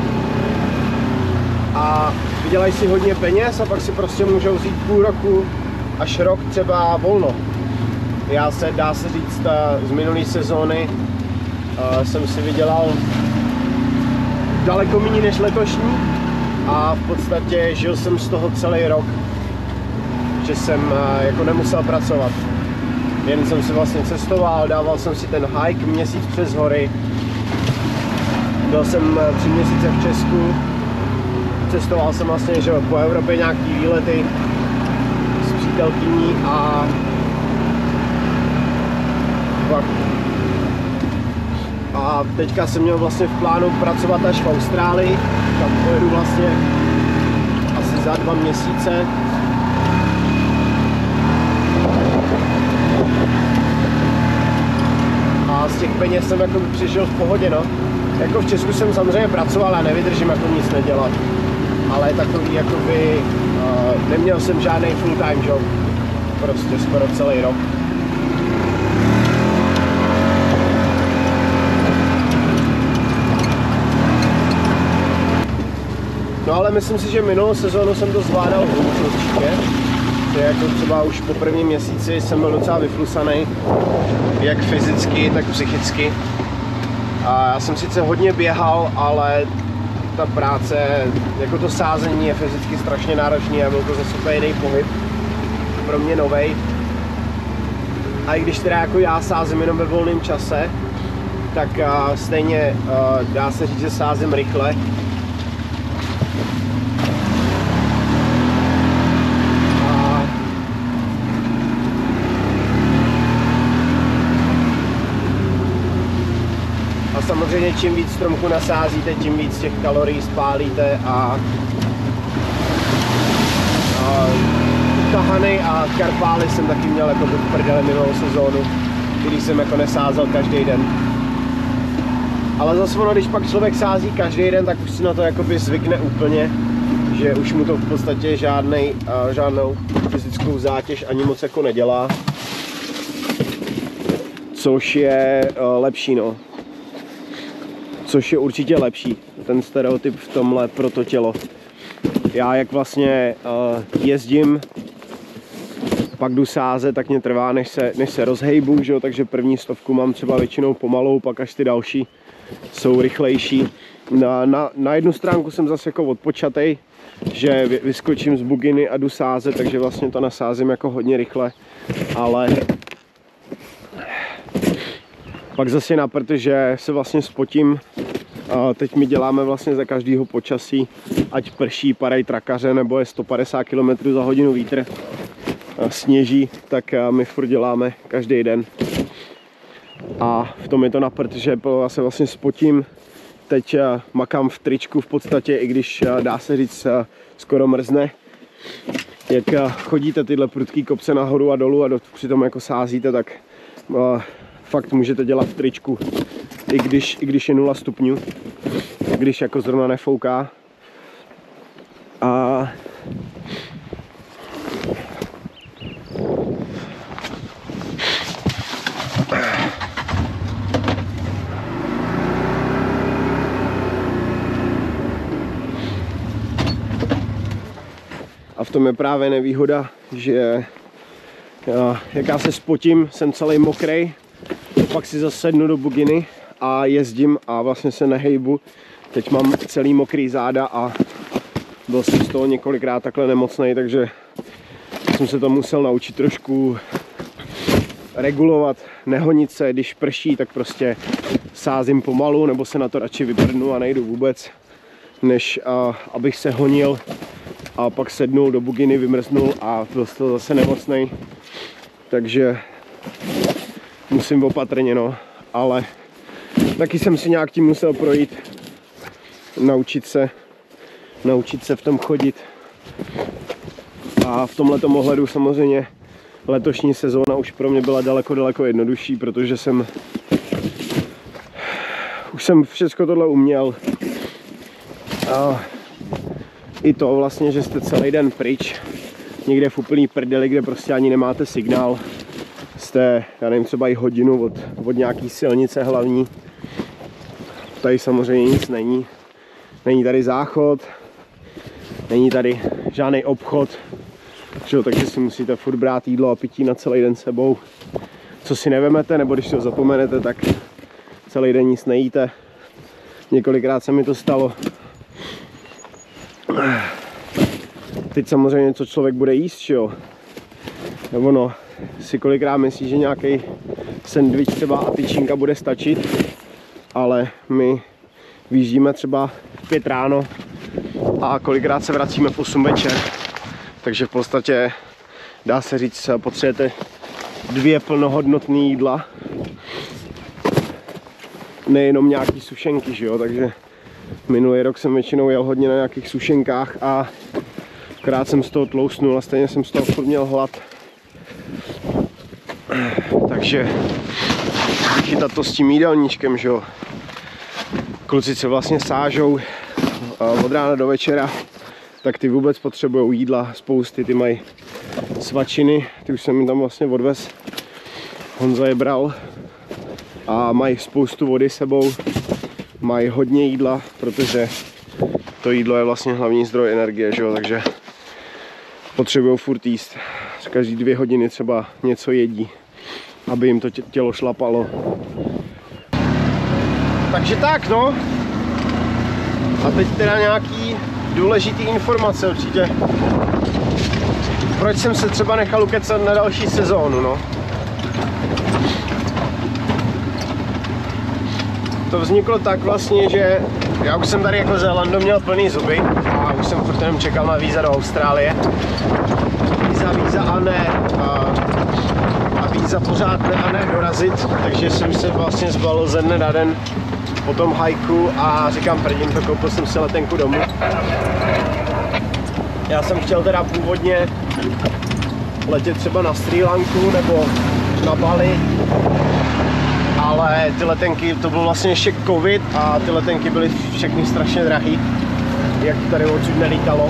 A vydělají si hodně peněz a pak si prostě můžou vzít půl roku až rok třeba volno. Já se, dá se říct, z minulé sezóny Uh, jsem si vydělal daleko méně než letošní a v podstatě žil jsem z toho celý rok, že jsem uh, jako nemusel pracovat. Jen jsem si vlastně cestoval, dával jsem si ten hike měsíc přes hory. Byl jsem uh, tři měsíce v Česku, cestoval jsem vlastně že po Evropě nějaký výlety s přítelkyní a pak A teďka jsem měl vlastně v plánu pracovat až v Austrálii, tam pojedu vlastně asi za dva měsíce. A z těch peněz jsem jako přežil v pohodě, no. Jako v Česku jsem samozřejmě pracoval a nevydržím jako nic nedělat. Ale takový jakoby, uh, neměl jsem žádný full time job, prostě skoro celý rok. No ale myslím si, že minulou sezónu jsem to zvládal hůř určitě. Že jako třeba už po prvním měsíci jsem byl docela vyflusaný, jak fyzicky, tak psychicky. A já jsem sice hodně běhal, ale ta práce, jako to sázení je fyzicky strašně náročný a byl to zase úplně jiný pohyb. Pro mě novej. A i když teda jako já sázím jenom ve volném čase, tak uh, stejně uh, dá se říct, že sázím rychle. Samozřejmě čím víc stromku nasázíte, tím víc těch kalorií spálíte a, a tahany a karpály jsem taky měl jako v prdele minulou sezónu, když jsem jako nesázel každý den. Ale zase ono, když pak člověk sází každý den, tak už si na to jakoby zvykne úplně, že už mu to v podstatě žádnej, žádnou fyzickou zátěž ani moc jako nedělá. Což je lepší, no. Což je určitě lepší, ten stereotyp v tomhle pro to tělo. Já jak vlastně uh, jezdím, pak jdu sázet, tak mě trvá, než se, než se rozhejbu, že jo? Takže první stovku mám třeba většinou pomalou, pak až ty další jsou rychlejší. Na, na, na jednu stránku jsem zase jako odpočatej, že vyskočím z buginy a jdu sázet, takže vlastně to nasázím jako hodně rychle, ale pak zase na, protože se vlastně spotím. Teď my děláme vlastně za každého počasí, ať prší, padají trakaře, nebo je sto padesát kilometrů za hodinu vítr, sněží, tak my furt děláme každý den. A v tom je to na, protože já se vlastně spotím. Teď makám v tričku v podstatě, i když dá se říct skoro mrzne. Jak chodíte tyhle prudký kopce nahoru a dolů a do, přitom jako sázíte, tak fakt můžete dělat v tričku, i když, i když je nula stupňů, když jako zrovna nefouká. A A v tom je právě nevýhoda, že já, jak já se spotím, jsem celý mokrej, pak si zase sednu do buginy a jezdím a vlastně se nehejbu. Teď mám celý mokrý záda a byl jsem z toho několikrát takhle nemocnej, takže jsem se to musel naučit trošku regulovat, nehonit se, když prší, tak prostě sázím pomalu, nebo se na to radši vyprdnu a nejdu vůbec, než a, abych se honil a pak sednul do buginy, vymrznul a byl z toho zase nemocnej. Takže musím opatrně, no, ale taky jsem si nějak tím musel projít, naučit se, naučit se v tom chodit. A v tomhletom ohledu samozřejmě letošní sezóna už pro mě byla daleko, daleko jednodušší, protože jsem už jsem všechno tohle uměl. A i to vlastně, že jste celý den pryč, někde v úplný prdeli, kde prostě ani nemáte signál. Jste, já nevím, třeba i hodinu od, od nějaký silnice hlavní. Tady samozřejmě nic není. Není tady záchod, není tady žádný obchod, že, takže si musíte furt brát jídlo a pití na celý den sebou. Co si nevemete, nebo když si ho zapomenete, tak celý den nic nejíte. Několikrát se mi to stalo. Teď samozřejmě, co člověk bude jíst, jo. Nebo no, si kolikrát myslí, že nějaký sendvič třeba a tyčinka bude stačit, ale my vyjíždíme třeba v pět ráno a kolikrát se vracíme v osm večer. Takže v podstatě dá se říct, potřebujete dvě plnohodnotné jídla. Nejenom nějaký sušenky, že jo, takže minulý rok jsem většinou jel hodně na nějakých sušenkách a krát jsem z toho tlousnul a stejně jsem z toho furt měl hlad. Takže chytat to s tím jídelníčkem, že jo. Kluci se vlastně sážou od rána do večera, tak ty vůbec potřebují jídla spousty, ty mají svačiny, ty už jsem jim tam vlastně odvez, Honza je bral a mají spoustu vody sebou, mají hodně jídla, protože to jídlo je vlastně hlavní zdroj energie, že jo, takže potřebují furt jíst, každý dvě hodiny třeba něco jedí, aby jim to tělo šlapalo. Takže tak, no. A teď teda nějaký důležitý informace určitě. Proč jsem se třeba nechal ukecat na další sezónu, no. To vzniklo tak vlastně, že já už jsem tady jako Zélando měl plný zuby a už jsem furt jenom čekal na víza do Austrálie. Víza, víza a ne. A, a víza pořád ne a ne dorazit, takže jsem se vlastně zbalil ze dne na den po tom hajku a říkám, prdím to, koupil jsem si letenku domů. Já jsem chtěl teda původně letět třeba na Srí Lanku nebo na Bali, ale ty letenky, to byl vlastně ještě covid a ty letenky byly všechny strašně drahý, jak tady odsud nelítalo.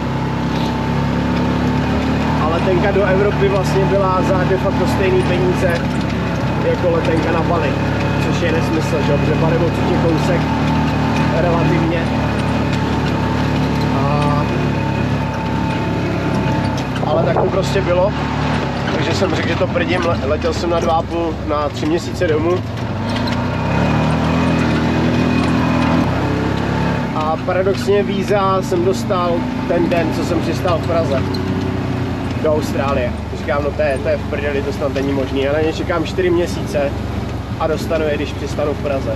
A letenka do Evropy vlastně byla za de facto stejný peníze jako letenka na Bali, což je nesmysl, že? Protože Bali odsud je kousek relativně. A... ale tak to prostě bylo, takže jsem řekl, že to prdím, letěl jsem na dva a půl, na tři měsíce domů. A paradoxně víza jsem dostal ten den, co jsem přistál v Praze do Austrálie. Říkám, no to je, to je v prdeli, to snad není možný. Já na ně čekám čtyři měsíce a dostanu je, když přistanu v Praze.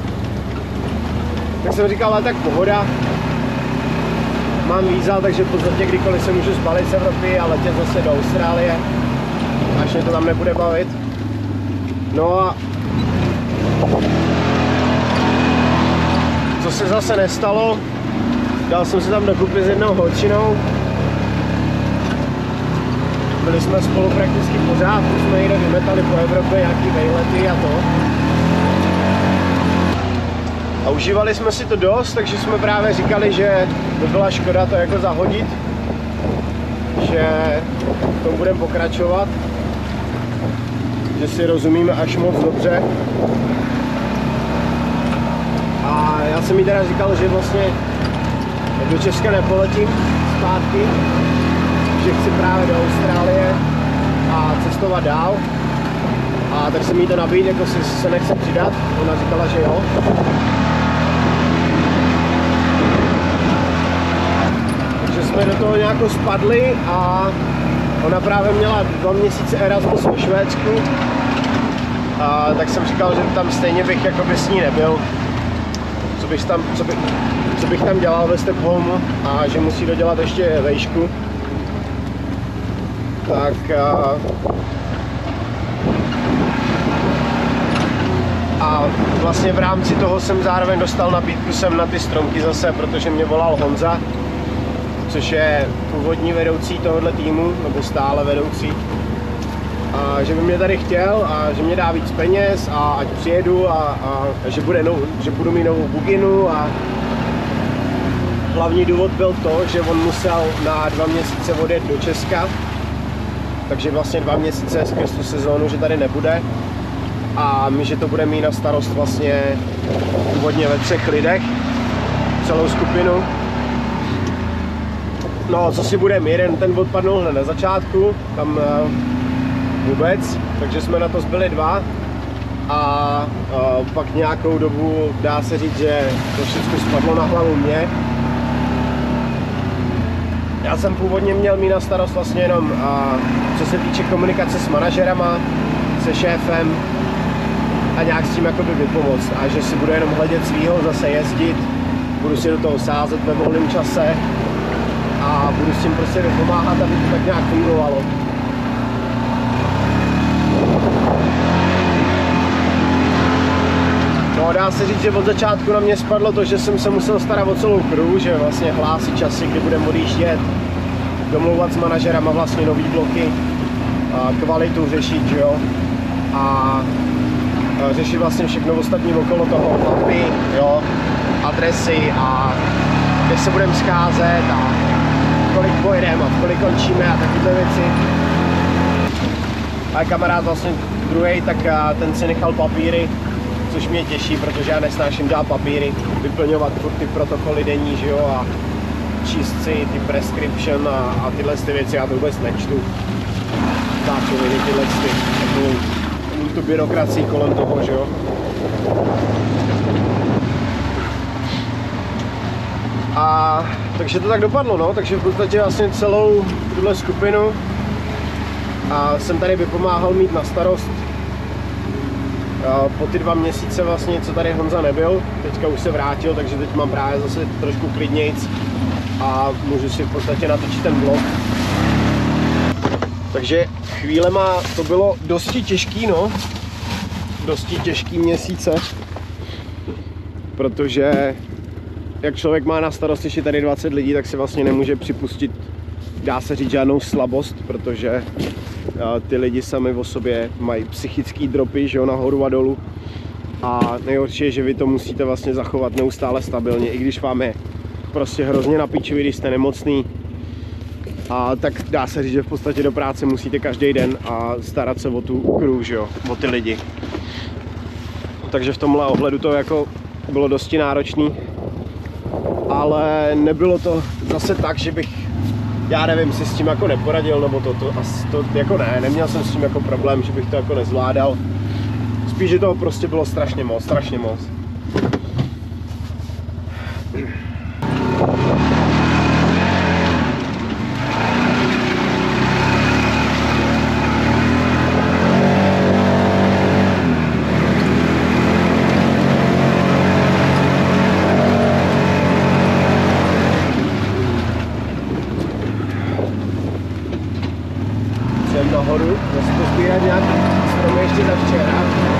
Tak jsem říkal, ale tak pohoda. Mám víza, takže v podstatě kdykoliv se můžu zbalit z Evropy a letět zase do Austrálie, až mě to tam nebude bavit. No a co se zase nestalo, dal jsem se tam dokupy s jednou holčinou. Byli jsme spolu prakticky pořád, už jsme někde vymetali po Evropě nějaký vejlety a to. A užívali jsme si to dost, takže jsme právě říkali, že by byla škoda to jako zahodit, že v tom budeme pokračovat, že si rozumíme až moc dobře. A já jsem jí teda říkal, že vlastně do Česka nepoletím zpátky, že chci právě do Austrálie a cestovat dál. A tak jsem jí to nabídl, jako si se nechce přidat. Ona říkala, že jo. Takže jsme do toho nějak spadli a ona právě měla dva měsíce Erasmus ve Švédsku. A tak jsem říkal, že tam stejně bych jakoby s ní nebyl. Co bych tam, co bych, co bych tam dělal ve Stockholmu a že musí dodělat ještě vejšku. Tak a, a vlastně v rámci toho jsem zároveň dostal nabídku sem na ty stromky zase, protože mě volal Honza, což je původní vedoucí tohohle týmu, nebo stále vedoucí. A že by mě tady chtěl a že mě dá víc peněz a ať přijedu a, a že, bude nou, že budu mít novou buginu a hlavní důvod byl to, že on musel na dva měsíce odjet do Česka, takže vlastně dva měsíce skrz tu sezónu, že tady nebude a my, že to bude mít na starost vlastně původně ve třech lidech, celou skupinu. No, co si budeme, jeden ten odpadnul hned na začátku, tam vůbec, takže jsme na to zbyli dva a, a pak nějakou dobu dá se říct, že to všechno spadlo na hlavu mě. Já jsem původně měl mít na starost vlastně jenom a, co se týče komunikace s manažerama, se šéfem a nějak s tím jakoby vypomoct a že si budu jenom hledět svýho, zase jezdit, budu si do toho sázet ve volném čase a budu s tím prostě vypomáhat, aby to tak nějak fungovalo. No, dá se říct, že od začátku na mě spadlo to, že jsem se musel starat o celou crew, že vlastně hlásit časy, kdy budeme odjíždět, domlouvat s manažerama vlastně nový bloky, a kvalitu řešit, že jo, a, a řešit vlastně všechno ostatní okolo toho, mapy, jo, adresy a kde se budeme scházet a kolik pojedeme a kolik končíme a takové věci. A kamarád vlastně druhý, tak ten si nechal papíry, což mě těší, protože já nesnáším dělat papíry, vyplňovat furt ty protokoly denní, že jo, a číst si ty prescription a, a tyhle ty věci, já to vůbec nečtu. Záčoviny, tyhle ty, takovou tu byrokracii kolem toho, že jo. A takže to tak dopadlo, no, takže v podstatě vlastně celou tuhle skupinu a jsem tady vypomáhal mít na starost po ty dva měsíce vlastně, co tady Honza nebyl, teďka už se vrátil, takže teď mám právě zase trošku klidnějc a můžu si v podstatě natočit ten vlog. Takže chvílema to bylo dosti těžký, no, dosti těžký měsíce, protože jak člověk má na starosti ještě tady dvacet lidí, tak si vlastně nemůže připustit, dá se říct, žádnou slabost, protože ty lidi sami o sobě mají psychický dropy, že jo, nahoru a dolů. A nejhorší je, že vy to musíte vlastně zachovat neustále stabilně, i když vám je prostě hrozně na píči, když jste nemocný. A tak dá se říct, že v podstatě do práce musíte každý den a starat se o tu crew, že jo, o ty lidi. Takže v tomhle ohledu to jako bylo dosti náročný. Ale nebylo to zase tak, že bych, já nevím, si s tím jako neporadil, nebo to, to, to jako ne, neměl jsem s tím jako problém, že bych to jako nezvládal. Spíš, že toho prostě bylo strašně moc, strašně moc. Nahoru, musím to sbírat nějaký stromy ještě za včera.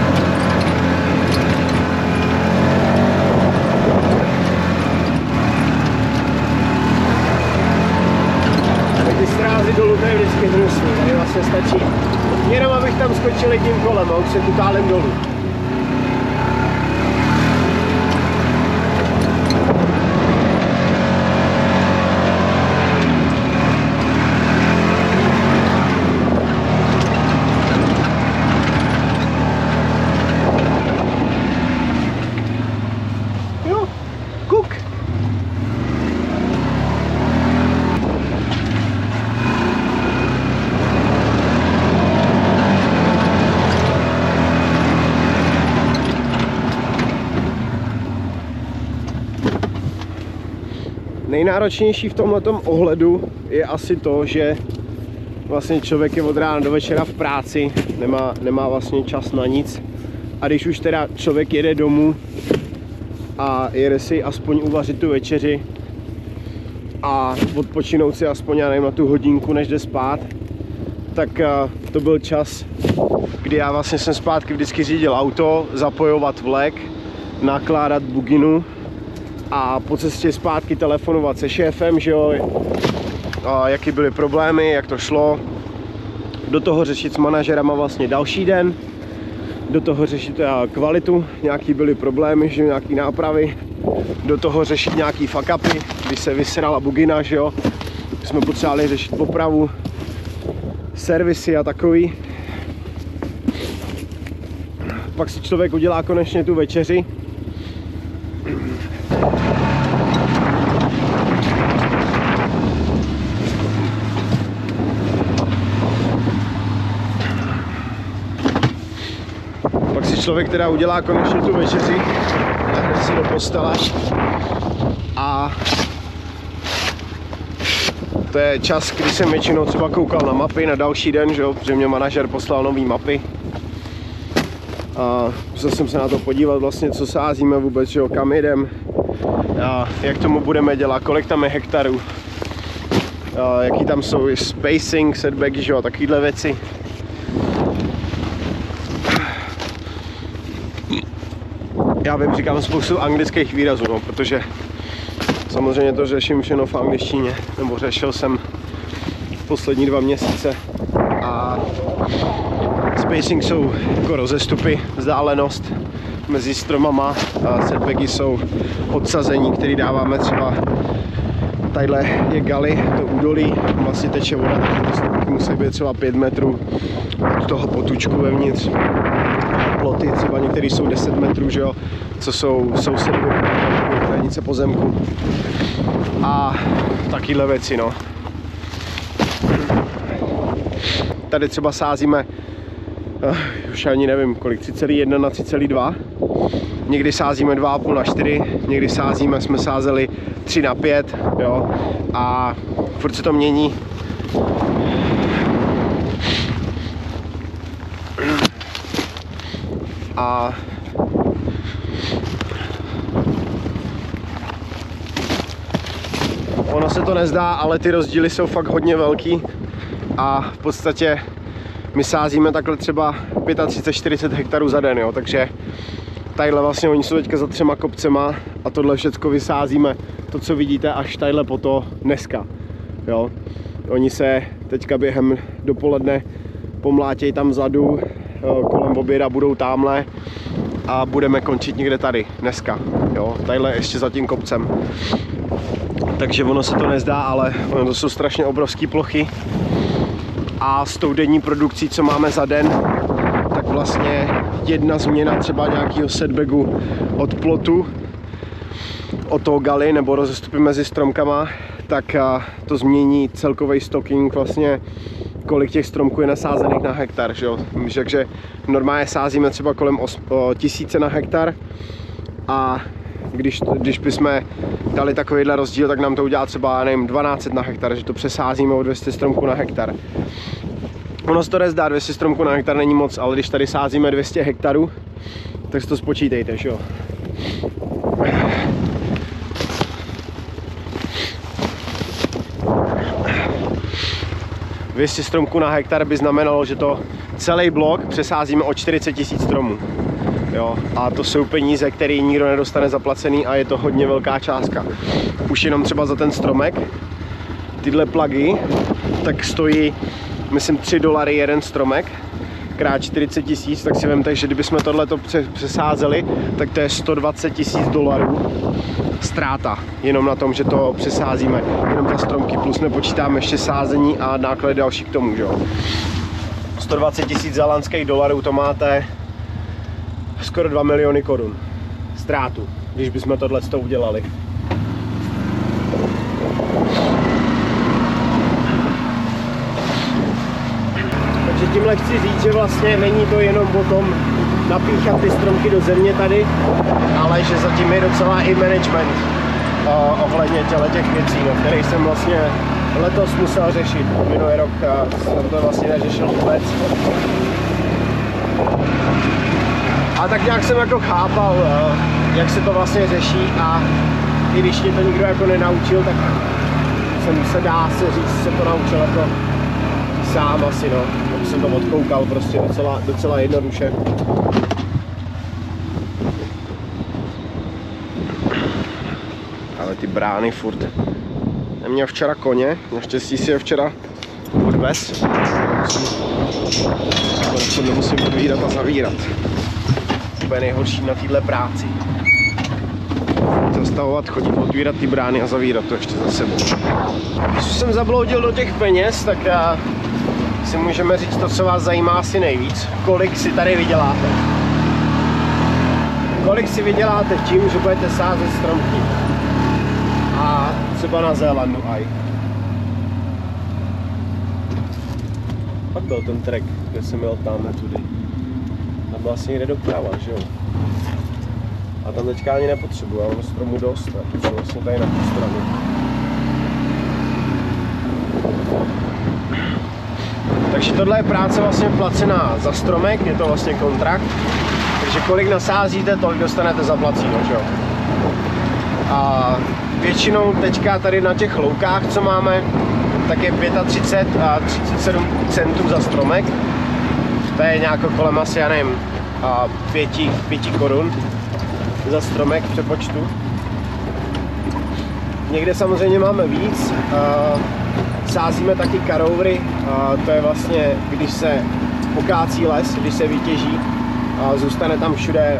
Tak ty strázy dolů, to je vždycky hnusný, tady vlastně stačí jenom abych tam skočil jedním kolem a už se kutálem dolů. nejnáročnější v tomhletom ohledu je asi to, že vlastně člověk je od rána do večera v práci, nemá, nemá vlastně čas na nic. A když už teda člověk jede domů a jede si aspoň uvařit tu večeři a odpočinout si aspoň, já nevím, na tu hodinku, než jde spát, tak uh, to byl čas, kdy já vlastně jsem zpátky vždycky řídil auto, zapojovat vlek, nakládat buginu a po cestě zpátky telefonovat se šéfem, že jo, a jaký byly problémy, jak to šlo, do toho řešit s manažerama vlastně další den, do toho řešit kvalitu, nějaký byly problémy, že nějaký nápravy, do toho řešit nějaký fuck upy, když se vysrala bugina, že jo, jsme potřebovali řešit popravu, servisy a takový. Pak si člověk udělá konečně tu večeři. Pak si člověk teda udělá konečně tu večeři, lehne si do postele a to je čas, kdy jsem většinou třeba koukal na mapy na další den, že jo, protože mě manažer poslal nový mapy. A musel jsem se na to podívat vlastně, co sázíme vůbec, že jo, kam jdem, a jak tomu budeme dělat, kolik tam je hektarů, a jaký tam jsou spacing, setback, že jo, takovýhle věci. Já vím, říkám spoustu anglických výrazů, no, protože samozřejmě to řeším všechno v angličtině, nebo řešil jsem poslední dva měsíce a spacing jsou jako rozestupy, vzdálenost mezi stromama a setbacky jsou odsazení, které dáváme třeba tadyhle je gali, to údolí, vlastně teče voda, takže ty stopky musí být třeba pět metrů od toho potučku vevnitř. Ploty třeba některé jsou deset metrů, že jo, co jsou sousední hranice pozemku a takovéhle věci, no. Tady třeba sázíme, uh, už ani nevím kolik, tři celá jedna na tři celá dva. Někdy sázíme dva a půl na čtyři, někdy sázíme, jsme sázeli tři na pět, jo, a furt se to mění. A ono se to nezdá, ale ty rozdíly jsou fakt hodně velký a v podstatě my sázíme takhle třeba třicet pět čtyřicet hektarů za den, jo, takže tadyhle vlastně oni jsou teďka za třema kopcema a tohle všecko vysázíme, to co vidíte až tadyhle po to dneska, jo. Oni se teďka během dopoledne pomlátějí tam vzadu, kolem oběda budou támhle a budeme končit někde tady dneska, jo, tadyhle ještě za tím kopcem. Takže ono se to nezdá, ale ono to jsou strašně obrovské plochy a s tou denní produkcí, co máme za den, tak vlastně jedna změna třeba nějakého setbacku od plotu, od toho gali nebo rozestupy mezi stromkama, tak to změní celkový stocking, vlastně kolik těch stromků je nasázených na hektar, že jo? Takže normálně sázíme třeba kolem tisíce na hektar a když, když bychom dali takovýhle rozdíl, tak nám to udělá třeba, nevím, dvanáct set na hektar, že to přesázíme o dvě stě stromků na hektar. Ono se to nezdá, dvě stě stromků na hektar není moc, ale když tady sázíme dvě stě hektarů, tak si to spočítejte, že jo? dvě stě stromků na hektar by znamenalo, že to celý blok přesázíme o čtyřicet tisíc stromů. Jo, a to jsou peníze, které nikdo nedostane zaplacený a je to hodně velká částka. Už jenom třeba za ten stromek, tyhle plugy, tak stojí, myslím, tři dolary jeden stromek, krát čtyřicet tisíc, tak si vemte, že kdybychom tohleto přesázeli, tak to je sto dvacet tisíc dolarů ztráta, jenom na tom, že to přesázíme, jenom za stromky, plus nepočítáme ještě sázení a náklady další k tomu, že jo. sto dvacet tisíc zelandských dolarů, to máte skoro dva miliony korun ztrátu, když bychom tohleto udělali. Takže tímhle chci říct, že vlastně není to jenom o tom napíchat ty stromky do země tady, ale že zatím je docela i management. uh, ohledně těle těch věcí, no, který jsem vlastně letos musel řešit. Minulý rok uh, jsem to vlastně neřešil vůbec. A tak nějak jsem jako chápal, uh, jak se to vlastně řeší, a i když mě to nikdo jako nenaučil, tak jsem se, dá se říct, se to naučil jako sám asi, no. Tak jsem to odkoukal prostě docela, docela jednoduše. Ale ty brány furt. Neměl včera koně, naštěstí si je včera odvez. To nemusím otvírat a zavírat. To bude nejhorší na téhle práci. Zastavovat, chodit, otvírat ty brány a zavírat to ještě za sebou. Když jsem zabloudil do těch peněz, tak já si můžeme říct to, co vás zajímá asi nejvíc. Kolik si tady vyděláte. Kolik si vyděláte tím, že budete sázet stromky. A třeba na Zélandu aj. Pak byl ten trek, kde jsem jel tamhle tudy. Tam vlastně jde doprava, že jo? A tam teďka ani nepotřebuji, já mám stromu dost, a to vlastně tady na tu stranu. Takže tohle je práce vlastně placená za stromek, je to vlastně kontrakt. Takže kolik nasázíte, tolik dostanete zaplaceno, že jo? A většinou teďka tady na těch loukách, co máme, tak je třicet pět a třicet sedm centů za stromek. To je nějak kolem asi, já nevím, pěti, pěti korun za stromek v přepočtu. Někde samozřejmě máme víc. Sázíme taky karouvry, to je vlastně, když se pokácí les, když se vytěží, zůstane tam všude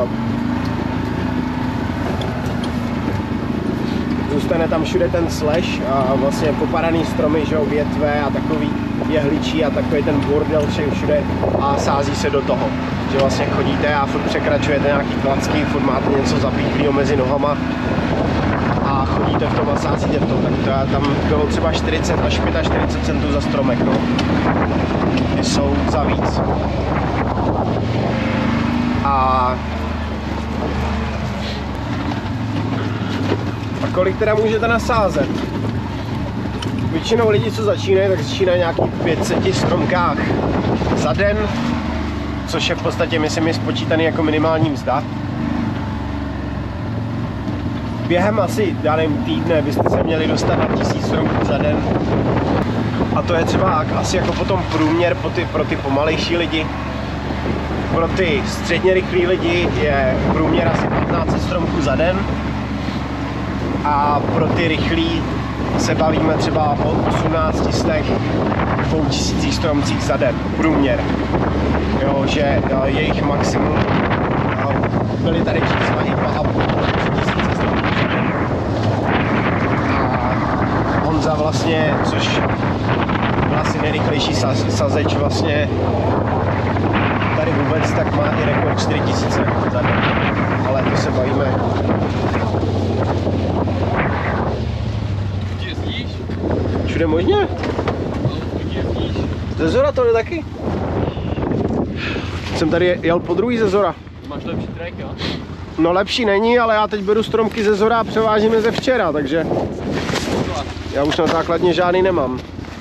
Zůstane tam všude ten slash a vlastně popadaný stromy, že jo, větve a takový jehličí a takový ten bordel všude a sází se do toho. Že vlastně chodíte a furt překračujete nějaký klacky, furt máte něco zapíchlého mezi nohama a chodíte v tom a sázíte v tom. Tak to, tam bylo třeba čtyřicet až čtyřicet pět centů za stromek, no. Ty jsou za víc. A A kolik teda můžete nasázet? Většinou lidi, co začínají, tak začínají nějakých pět set stromkách za den, což je v podstatě, myslím, je spočítaný jako minimální mzda. Během asi, já nevím, týdne byste se měli dostat na tisíc stromků za den. A to je třeba asi jako potom průměr pro ty, pro ty pomalejší lidi. Pro ty středně rychlí lidi je průměr asi patnáct set stromků za den. A pro ty rychlí se bavíme třeba o osmnácti stech, dvou tisících stromcích za den, průměr. Jo, že jejich maximum, byly tady čísla i dva a půl tisíce stromků za den. A Honza vlastně, což byl asi nejrychlejší saz, sazeč vlastně tady vůbec, tak má i rekord čtyři tisíce za den. Ale to se bavíme. Všude možně? Ze Zora to jde taky. Jsem tady jel po druhý ze Zora. Máš lepší trek, jo? No lepší není, ale já teď beru stromky ze Zora a převážím je ze včera, takže já už na základně žádný nemám.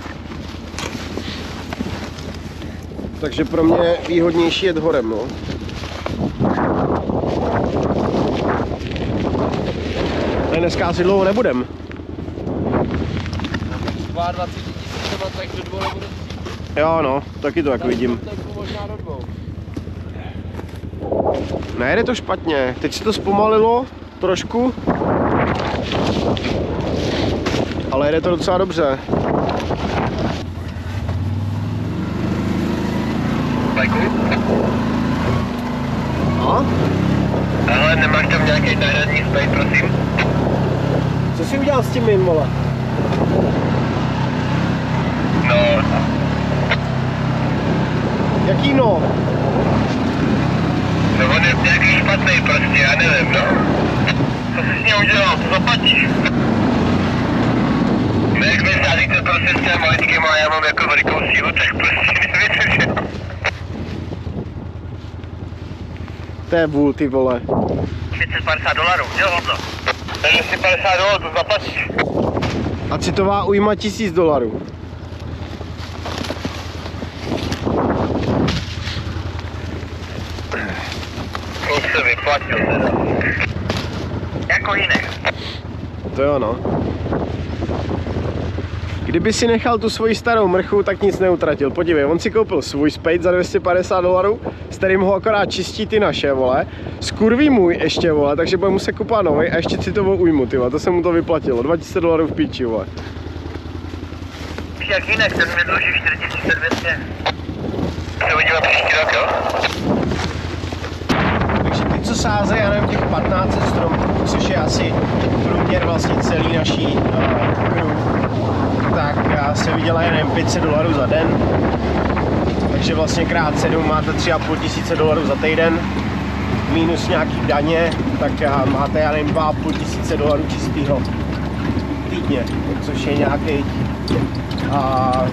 Takže pro mě je výhodnější jet horem, no. Tady dneska asi dlouho nebudem. dvacet tisíc třeba tak do dvou nebude. Jo no, taky to tak vidím. Možná do dvou. Ne, jde to špatně. Teď se to zpomalilo trošku. Ale jde to docela dobře. Lajku? A? Ale nemáš tam nějaký náhradní spej, prosím? Co jsi udělal s tím mým, vole? No. Jaký no? No on je nějaký špatný prostě, já nevím, no. Co jsi s ním udělal, co zaplatíš? No jak vy sázíte prostě s těmi maličkými a já mám jako velikou sílu, tak prostě nevíte, že? To je vůl, ty vole. pět set padesát dolarů, jo Honzo? dvě stě padesát dolarů, to zaplatíš. A citová ujma tisíc dolarů. To se vyplatil teda. Jako jinak. To jo no. Kdyby si nechal tu svoji starou mrchu, tak nic neutratil. Podívej, on si koupil svůj Spade za dvě stě padesát dolarů, s kterým ho akorát čistí ty naše, vole. Skurví můj ještě, vole, takže bude muset kupovat nový a ještě citovou ujmu, ty vole. To se mu to vyplatilo. dva tisíce dolarů v píči, vole. Jak jinak, ten mi dluží čtyři tisíce dvě stě. Se uvidíme příští rok, jo? Takže ty, co sázejí, já nevím, těch patnáct set stromů, což je asi průměr vlastně celý naší uh, crew, tak já se vydělají, nevím, pět set dolarů za den. Takže vlastně krát sedm máte tři a půl tisíce dolarů za týden. Minus nějaký daně, tak máte, já nevím, dva a půl tisíce dolarů čistýho týdně, což je nějaký uh,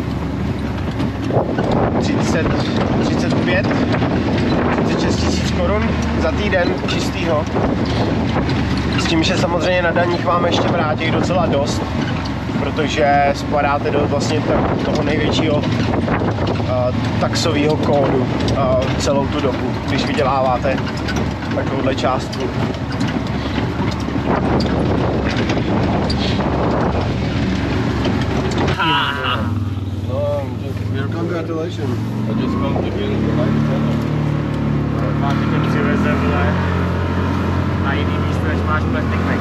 třicet, třicet pět, třicet šest tisíc korun za týden čistýho. S tím, že samozřejmě na daních vám ještě vrátí docela dost, protože spadáte do vlastně toho největšího uh, taxového kódu uh, celou tu dobu, když vyděláváte takovouhle částku. Congratulations. I just come to here the light channel. Máte to přiveze, vole, na jiný místo, než máš plastik.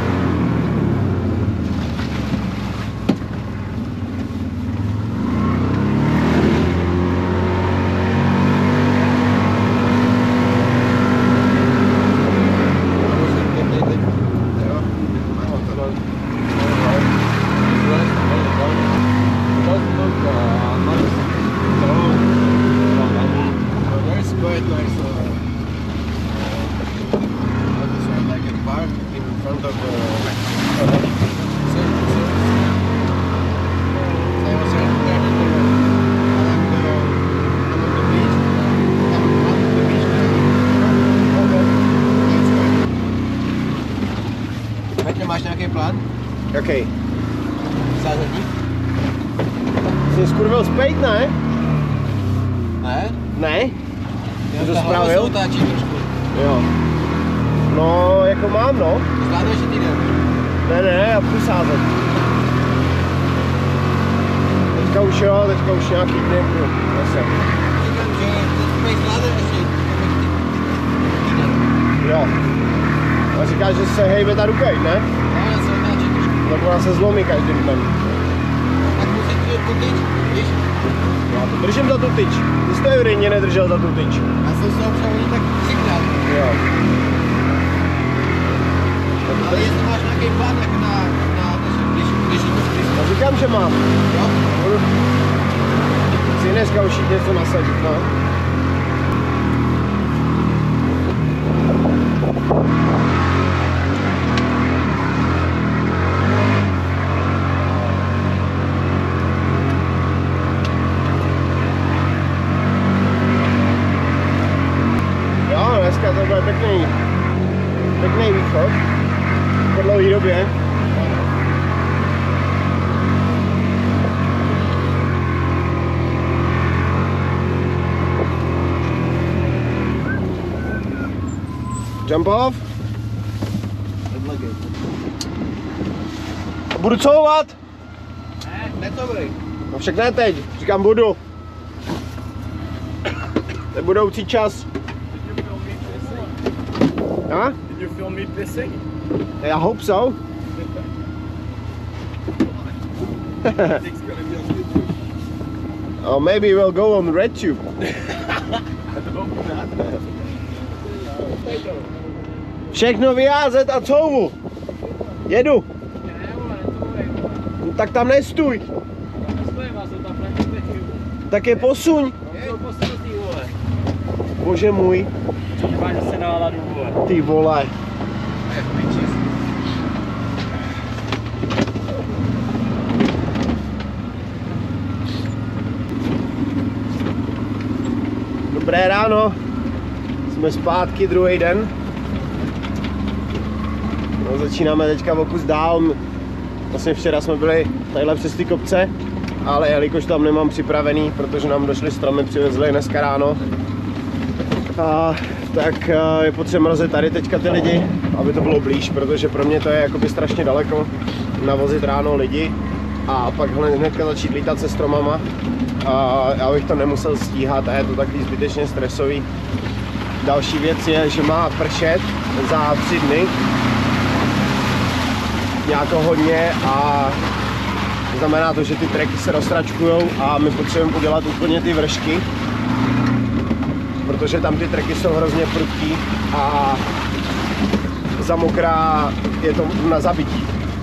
Máš nějaký plán? Jaký? Sázení? Jsi skurvil Spade, ne? Ne? Ne? Já to ta hlava spravil? se otáčí trošku. Jo. No, jako mám, no. Zvládneš i týden? Ne, ne, já budu sázet. Teďka už jo, teďka už nějaký dny budu. Zase. Říkám, že teď zvládneš ještě týden. Jo. A říkáš, že se hejbe ta ruka, ne? No, já se otáčí trošku. Nebo ona se zlomí každým dnem. Tak musíš držet tu tyč, víš? Já to držím za tu tyč. Ty jsi to i v rinně nedržel za tu tyč. Já jsem se opřel tak třikrát. Jo. Ale jestli máš nějaký plán, jak na, na když, když to zkrysl. Já říkám, že mám. Jo? Chci dneska už jít něco nasadit, no. Jo, dneska to bude pěkný, pěkný východ. Po dlouhé době. Jump off. Budu couvat. Ne, necourej. No však ne teď, říkám budu. To je budoucí čas. Huh? Did you film me pissing? I hope so. It's gonna be on YouTube. Oh, maybe we'll go on RedTube. Všechno vyházet a couvu. Jedu. No, tak tam nestůj. Tak je posuň. Bože můj. Máš zase náladu, vole. Ty vole. Dobré ráno. Jsme zpátky druhý den. No, začínáme teďka o kus dál. Vlastně včera jsme byli tadyhle přes ty kopce, ale jelikož tam nemám připravený, protože nám došly stromy, přivezli dneska ráno, a, tak a, je potřeba rozjet tady teďka ty lidi, aby to bylo blíž, protože pro mě to je jakoby strašně daleko navozit ráno lidi a pak hnedka začít lítat se stromama, a já bych to nemusel stíhat a je to takový zbytečně stresový. Další věc je, že má pršet za tři dny nějako hodně a znamená to, že ty treky se roztračkujou a my potřebujeme udělat úplně ty vršky, protože tam ty treky jsou hrozně prudký a zamokrá je to na zabití.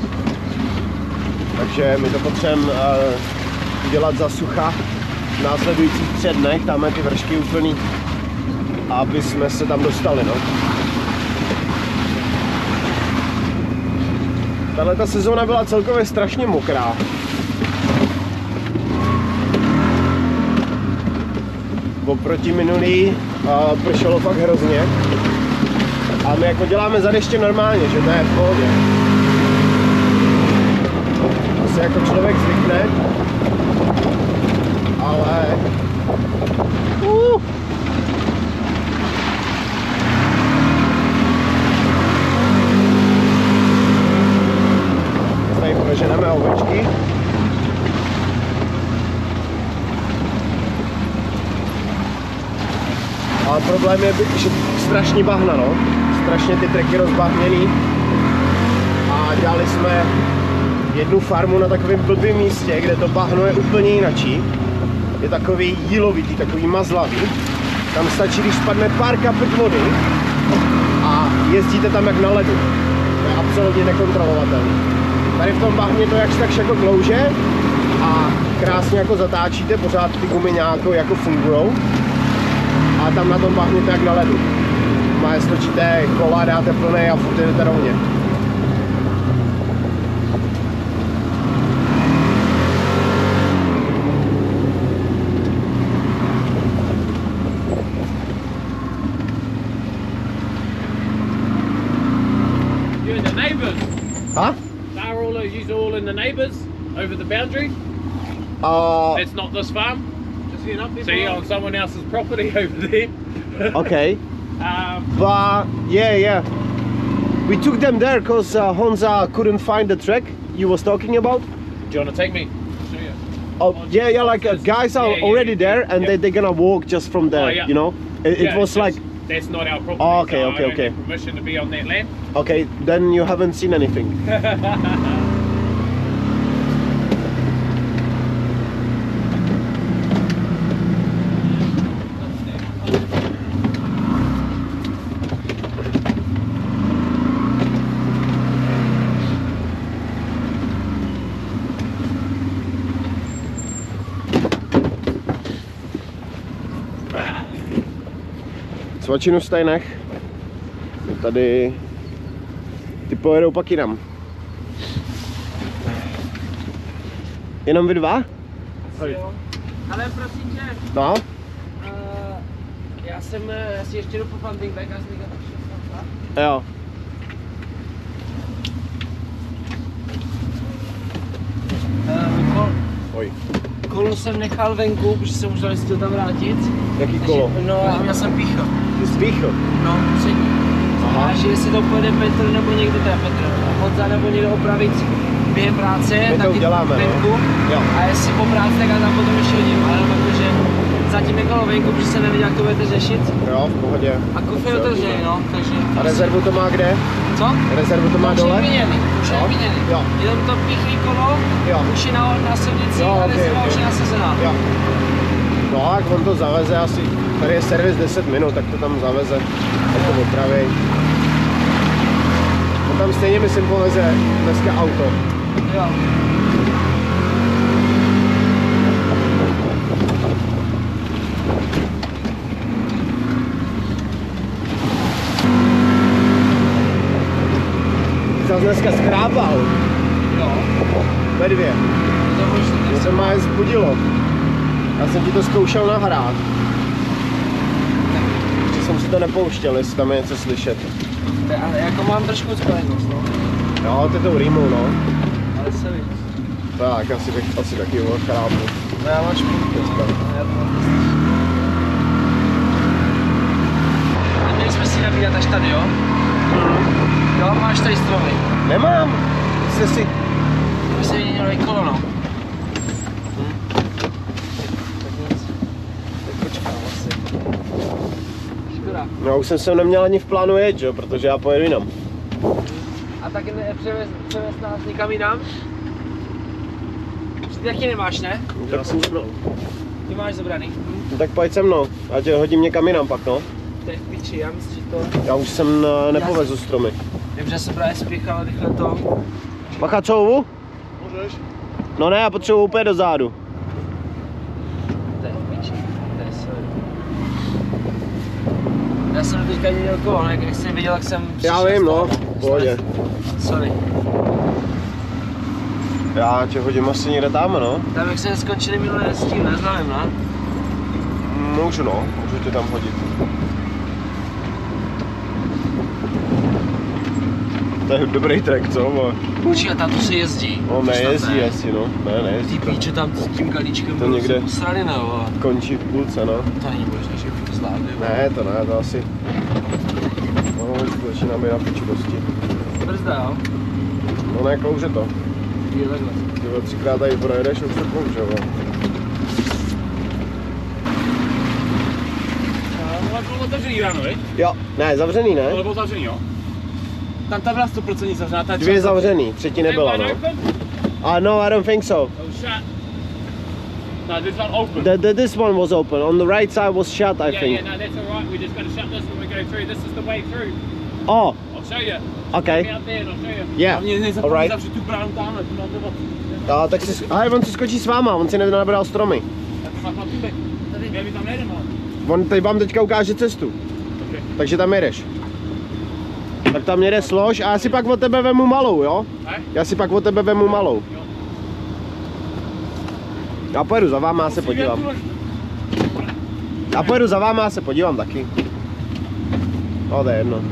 Takže my to potřebujeme uh, udělat za sucha v následujících třech dnech, tam je ty vršky úplný, aby jsme se tam dostali. No. Tahle ta sezóna byla celkově strašně mokrá. Oproti minulý uh, pršelo fakt hrozně. A my jako děláme za deště normálně, že to je v pohodě. Asi jako člověk zvykne. Ale... Uh. Tady proženeme ovečky. Ale problém je, že strašný bahna, no. Strašně ty treky rozbahněný. A dělali jsme jednu farmu na takovém blbým místě, kde to bahno je úplně jinačí. Je takový jílovitý, takový mazlavý. Tam stačí, když spadne pár kapek vody a jezdíte tam jak na ledu. To je absolutně nekontrolovatelné. Tady v tom bahně to jakž tak jako klouže a krásně jako zatáčíte, pořád ty gumy nějakou jako fungujou. A tam na tom bahně to jak na ledu. Má stočíte kola, dáte plnej a furt jdete rovně. You and the neighbours? Huh? They're all, you're all in the neighbours over the boundary? Uh, It's not this farm? Just you know, so you're on someone else's property over there. okay. Um, But yeah, yeah. We took them there because uh, Honza couldn't find the track you was talking about. do you want to take me? Show you. Oh yeah, yeah. Like uh, guys are Yeah, yeah, already yeah, there, and yeah. they they're gonna walk just from there. Oh, yeah. You know, it, Yeah, it was it's like just- that's not our property. Oh, okay, so okay, I don't okay. have permission to be on that land. okay. Then you haven't seen anything. Svačinu jste nech. Tady ty pojedou pak jinam. Jenom vy dva? Ale prosím tě, No. uh, já jsem, já si ještě jdu po pumping back a zlíka tak Jo. uh, kol, Oj. kolo jsem nechal venku, protože jsem už chtěl tam vrátit. Jaký kolo? Takže, no a měl jsem pícho. Ty jsi píchl? No, přední. Aha. A že jestli to pojede Petr nebo někdo, teda Petr, Honza nebo někdo opravit během práce, My to taky uděláme, venku. no. Jo. A jestli po práci, tak já tam potom ještě hodím, ale protože zatím je kolo venku, protože jsem nevěděl, jak to budete řešit. Jo, v pohodě. A kufr je otevřený, no, takže... A rezervu to má kde? Co? Rezervu to má Už je dole? vyměněný, už je Jo. vyměněný. Jo. Jenom to pichlý kolo, Jo. už je na, na silnici Jo, a ok, rezerva ok. už je nasazená. Jo. No tak on to zaveze asi, tady je servis deset minut, tak to tam zaveze, tak to opraví. On tam stejně myslím poveze dneska auto. Jo. Zas dneska schrábal. Jo. Ve dvě. To možná. Mě se má zbudilo. Já jsem ti to zkoušel nahrát. Že jsem si to nepouštěl, jestli tam je něco slyšet. Já jako mám trošku spojenost, no. Jo, ty tou rýmou, no. Ale se ví. Tak, asi, asi taky ho chrápu. No já mám špatný. Neměli jsme si nabírat až tady, jo? Jo, máš tady stromy. Nemám. Jste si... My se vyměnili kolo, no. Hm. Tak nic. Tak počkám asi. Škoda. No už jsem se neměl ani v plánu jet, jo, protože já pojedu jinam. A taky převez, převez nás někam jinam? Ty taky nemáš, ne? Tak, jsem, no, Ty máš zabraný. no, tak pojď se mnou, já tě hodím někam jinam pak, no. To je v piči, já myslím, že to... Já už jsem uh, nepovezu stromy. Vím, že jsem právě spěchal rychle to. Bacha, couvu? Můžeš? No ne, já potřebuji úplně do zádu. To je v piči, to je sorry. Já jsem teďka měl kolo, ne? Jak jsem viděl, jak jsem Já vím, no, v pohodě. Sorry. Já tě hodím asi někde tam, no. Tam jak jsme skončili minulé s tím, neznám, ne? Můžu, no, můžu tě tam hodit. To je dobrý track, co? Bo? Určitě, a tam to se jezdí. No nejezdí asi, no. Ne, nejezdí. Ty píče tam s tím kalíčkem To někde posrali, no. končí v půlce, no. To není možné, že bych zvládli. Ne, to ne, to asi... No, už začíná mi na piču dosti. Brzda, jo? No ne, klouže to. Je takhle. Tyhle třikrát tady projedeš, už to klouže, no. Ale bylo otevřený ráno, viď? Jo, ne, zavřený, ne? Ale bylo zavřený, jo? Tam ta byla sto procent zavřená. ta Dvě část- zavřený, třetí nebyla, no. Open? Ah, no, I don't think so. Oh shit. No, this one open. The, the, this one was open. On the right side was shut, I yeah, think. yeah, no, that's alright. We just got to shut this when we go through. This is the way through. Oh, I'll show you. okay. Get up there and I'll show you. Yeah, Hlavně nezapomeň alright. zavřít tu bránu tamhle, tu na nebo. Jo, tak si... Ale on si skočí s váma, on si nenabral stromy. Tak to máš na tubek. Já mi tam nejdem, ale. On teď vám teďka ukáže cestu. Okay. Takže tam jedeš. Tak tam jede slož a já si pak od tebe vemu malou, jo? Ne? Já si pak od tebe vemu malou. Já pojedu za váma, já se podívám. Já pojedu za váma, já se podívám taky. No, to je jedno.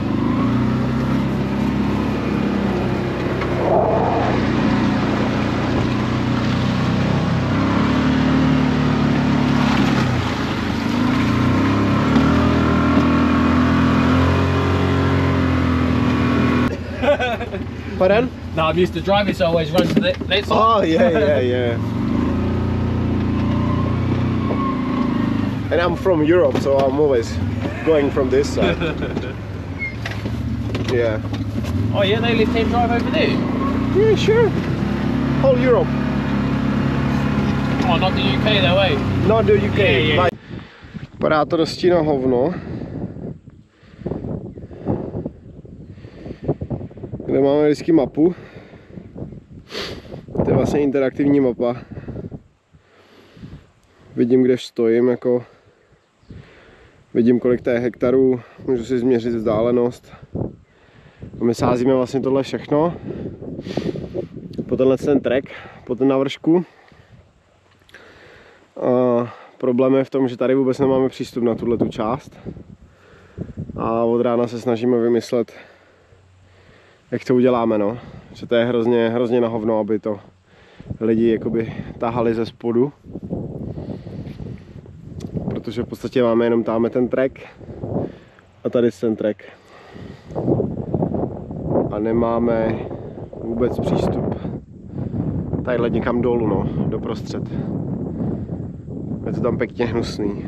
Pardon? No, I'm used to driving, so I always run to the next one. Oh, yeah, yeah, yeah. And I'm from Europe, so I'm always going from this side. Yeah. Oh yeah, they live ten drive over there. Yeah, sure. Whole Europe. Oh, not the U K though, eh? Not the U K. Yeah, yeah. Vypadá to dosti na hovno. Kde máme vždycky mapu. To je vlastně interaktivní mapa. Vidím, kde stojím, jako vidím, kolik to je hektarů, můžu si změřit vzdálenost. A my sázíme vlastně tohle všechno po tenhle ten track, po ten navršku. A problém je v tom, že tady vůbec nemáme přístup na tuhle tu část. A od rána se snažíme vymyslet, jak to uděláme, no. Že to je hrozně, hrozně na hovno, aby to lidi jakoby tahali ze spodu. Protože v podstatě máme jenom tam ten track a tady ten track. A nemáme vůbec přístup tadyhle někam dolů, no, doprostřed. Je to tam pěkně hnusný.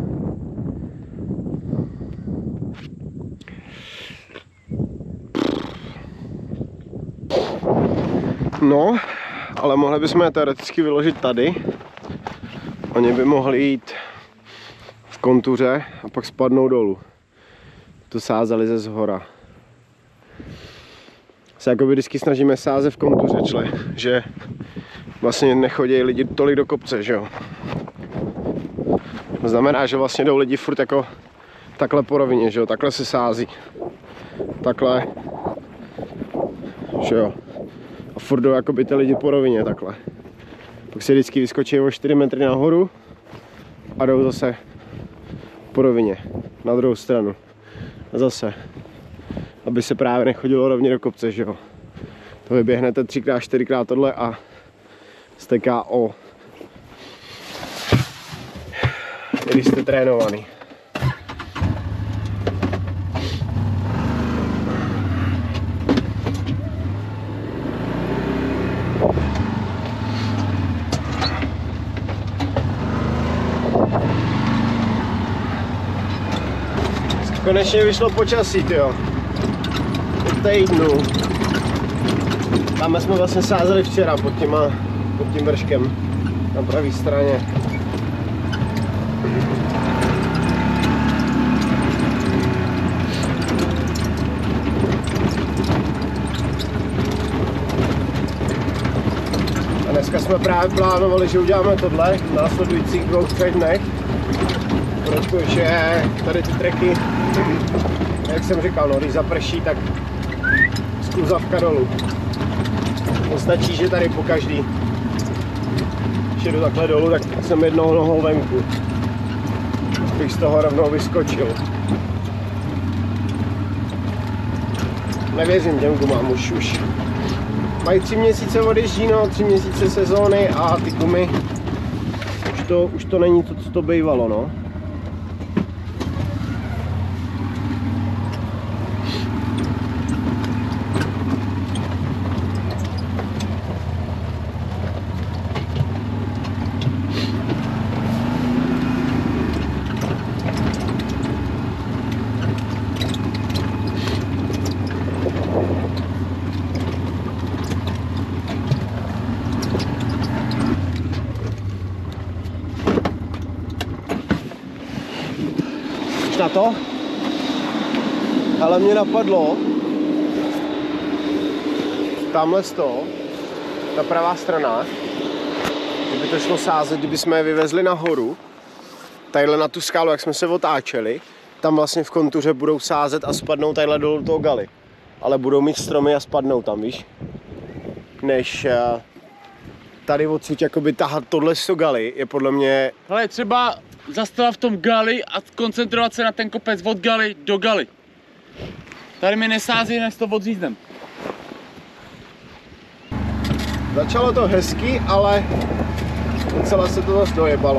No, ale mohli bychom je teoreticky vyložit tady. Oni by mohli jít v kontuře a pak spadnou dolů. To sázeli ze zhora. Se jako vždycky snažíme sázet v kontuře, čle, že vlastně nechodí lidi tolik do kopce, že jo. To znamená, že vlastně jdou lidi furt jako takhle po rovině, že jo, takhle se sází. Takhle, že jo. A furt jdou jakoby ty lidi po rovině takhle. Pak se vždycky vyskočí o čtyři metry nahoru a jdou zase po rovině, na druhou stranu. A zase. aby se právě nechodilo rovně do kopce, že jo. To vyběhnete třikrát, čtyřikrát tohle a jste K O. Když jste trénovaný. Konečně vyšlo počasí, tyjo. Po týdnu. Tam jsme vlastně sázeli včera pod, těma, pod tím vrškem na pravé straně. A dneska jsme právě plánovali, že uděláme tohle v následujících dvou, třech dnech. Protože tady ty treky, jak jsem říkal, no, když zaprší, tak skluzavka dolů. To stačí, že tady po každý, když jdu takhle dolů, tak jsem jednou nohou venku. Bych z toho rovnou vyskočil. Nevěřím těm gumám, už, už mají tři měsíce odježdí, no, tři měsíce sezóny a ty gumy, už to, už to není to, co to bývalo, no. Na to, ale mě napadlo tamhle z toho, ta pravá strana, kdyby to šlo sázet, kdyby jsme je vyvezli nahoru, tadyhle na tu skálu, jak jsme se otáčeli, tam vlastně v kontuře budou sázet a spadnou tadyhle dolů toho galy, ale budou mít stromy a spadnou tam, víš, než tady odsud jakoby tahat tohle z toho galy je podle mě... Hele, třeba zastavit v tom gali a koncentrovat se na ten kopec od gali do gali. Tady mi nesází, než to odříznem. Začalo to hezky, ale docela se to dost dojebalo.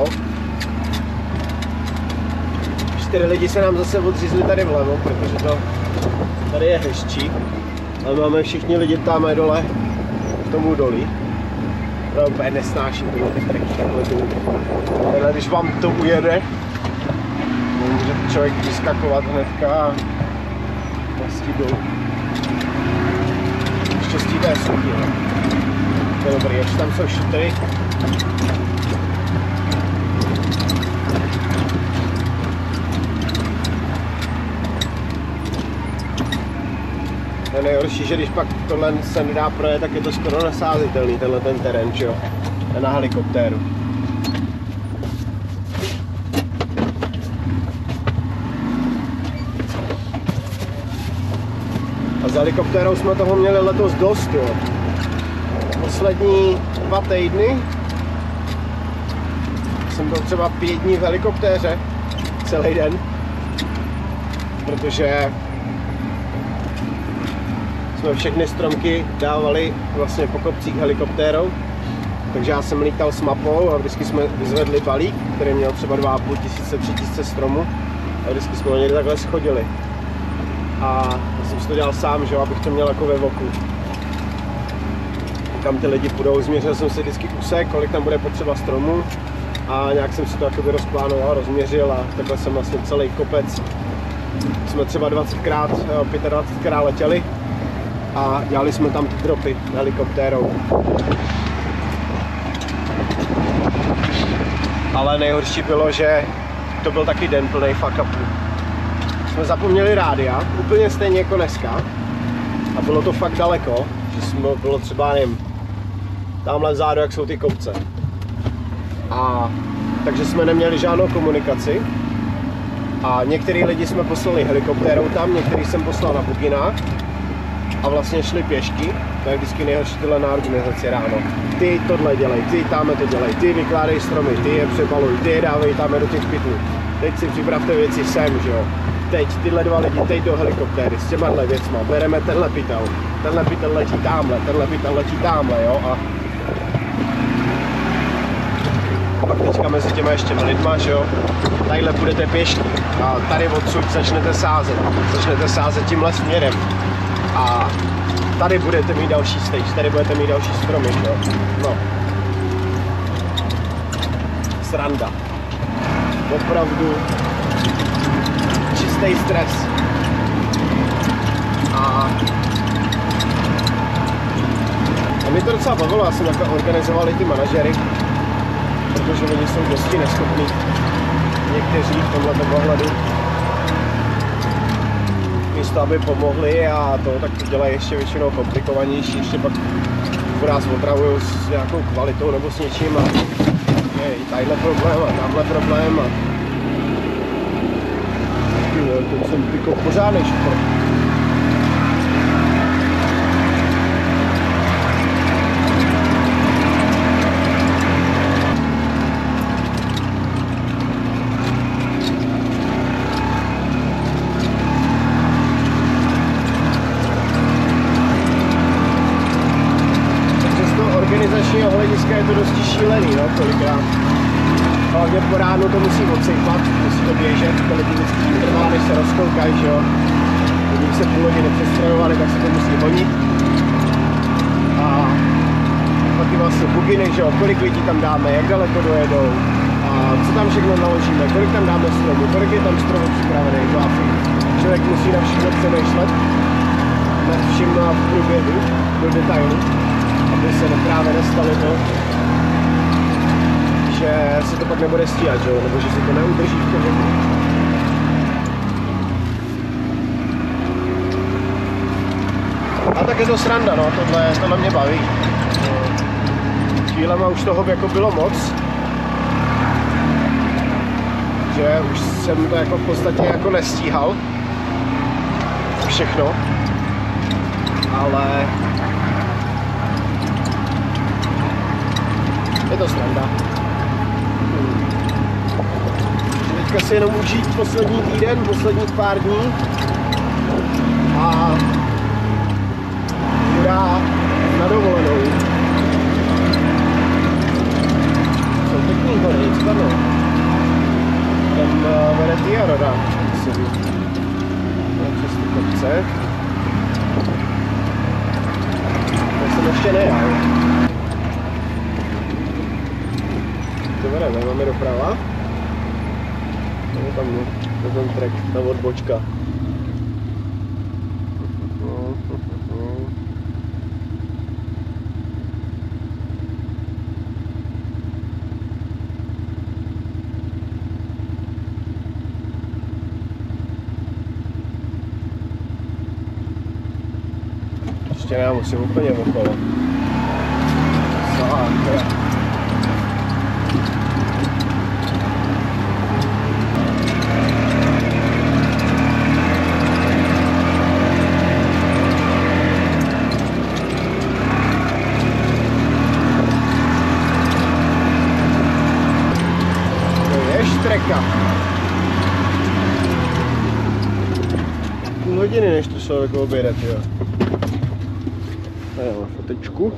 Čtyři lidi se nám zase odřízli tady vlevo, protože to tady je hezčí. Ale máme všichni lidi tam dole k tomu dolí. To úplně nesnáším tyhle ty treky takhle dolů. Tenhle, když vám to ujede, může člověk vyskakovat hnedka a vlastně dolů. Štěstí to je suchý, ne? To je dobrý, ještě tam jsou šutry. To je nejhorší, že když pak tohle se nedá projet, tak je to skoro nesázitelný, tenhle ten terén, čo? Na helikoptéru. A s helikoptérou jsme toho měli letos dost, jo. Poslední dva týdny jsem byl třeba pět dní v helikoptéře, celý den, protože jsme všechny stromky dávali vlastně po kopcích helikoptérou, takže já jsem lítal s mapou a vždycky jsme vyzvedli balík, který měl třeba dva a půl tisíce, tři tisíce stromů a vždycky jsme ho někde takhle schodili. A já jsem si to dělal sám, že jo, abych to měl jako ve voku. Kam ty lidi půjdou, změřil jsem si vždycky úsek, kolik tam bude potřeba stromů a nějak jsem si to jakoby rozplánoval, rozměřil a takhle jsem vlastně celý kopec. Jsme třeba dvacetkrát, dvacetkrát letěli a dělali jsme tam ty dropy helikoptérou. Ale nejhorší bylo, že to byl taky den plný fuck upů. Jsme zapomněli rádia, úplně stejně jako dneska. A bylo to fakt daleko, že jsme, bylo třeba, nevím, tamhle vzadu, jak jsou ty kopce. A takže jsme neměli žádnou komunikaci. A některý lidi jsme poslali helikoptérou tam, některý jsem poslal na buginách. A vlastně šli pěšky, to je vždycky nejhorší tyhle na organizaci ráno. Ty tohle dělej, ty tam to dělej, ty vykládej stromy, ty je přebaluj, ty je dávej tam do těch pytlů. Teď si připravte věci sem, že jo. teď tyhle dva lidi, teď do helikoptéry s těma věcma, bereme tenhle pytel, tenhle pytel letí támhle, tenhle pytel letí támhle, jo, a pak teďka mezi těma ještě lidma, že jo, tadyhle půjdete pěšky a tady odsud začnete sázet, začnete sázet tímhle směrem a tady budete mít další stage, tady budete mít další stromy, jo, no. Sranda. Opravdu čistý stres. A, a mě to docela bavilo, já jsem takhle organizoval i ty manažery, protože oni jsou dosti neschopní, někteří v tomhle ohledu. Místo, aby pomohli a to, tak to dělají ještě většinou komplikovanější, ještě pak nás otravují s nějakou kvalitou nebo s něčím a je i tadyhle problém a tamhle problém a to jsem jako pořádnej šupr. Organizačního hlediska je to dosti šílený, no, kolikrát. Hlavně po ránu to musí odsejpat, musí to běžet, to lidi vždycky trvá, než se rozkoukají, že jo. Když se půl hodiny přestrojovali, tak se to musí honit. A pak je vlastně buginy, že jo, kolik lidí tam dáme, jak daleko dojedou, a co tam všechno naložíme, kolik tam dáme stromů, kolik je tam stromů připravených, to asi člověk musí na všechno přemýšlet, nad vším v průběhu, do detailu, aby se právě nestalo to, že se to pak nebude stíhat, že jo? Nebo že se to neudrží v tom věku. A tak je to sranda, no, tohle, tohle mě baví. Chvílema už toho jako bylo moc, že už jsem to jako v podstatě jako nestíhal všechno, ale je to sranda. Teďka si jenom užít poslední týden, posledních pár dní a hurá na dovolenou. Jsou pěkný hory, co tam je? Tam uh, vede Tiaroda, myslím. Přes ty kopce. Já jsem ještě nejel. Dobré, máme doprava. Je tam no, ten trek, ta odbočka. Ještě já musím úplně okolo. Sakra. Půl hodiny, než to člověk objedete, jo. Tady máme fotečku.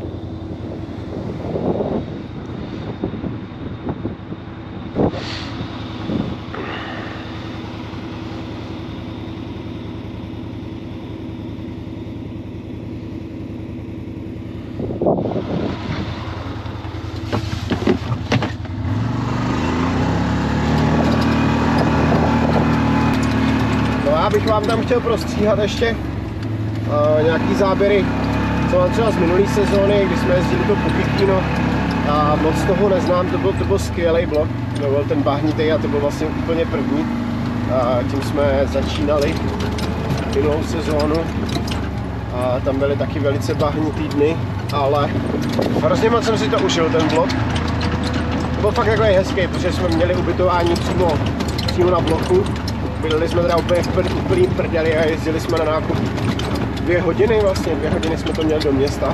Bych vám tam chtěl prostříhat ještě uh, nějaký záběry, co mám třeba z minulé sezóny, kdy jsme jezdili to Pukikino a moc toho neznám, to byl, to byl skvělý vlog, to byl ten bahnitej a to byl vlastně úplně první, a tím jsme začínali minulou sezónu a tam byly taky velice bahnitý dny, ale hrozně moc jsem si to užil ten vlog. To byl fakt takový hezký, protože jsme měli ubytování přímo, přímo na bloku. Bydleli jsme teda úplně v úplný prdeli a jezdili jsme na nákup dvě hodiny vlastně, dvě hodiny jsme to měli do města.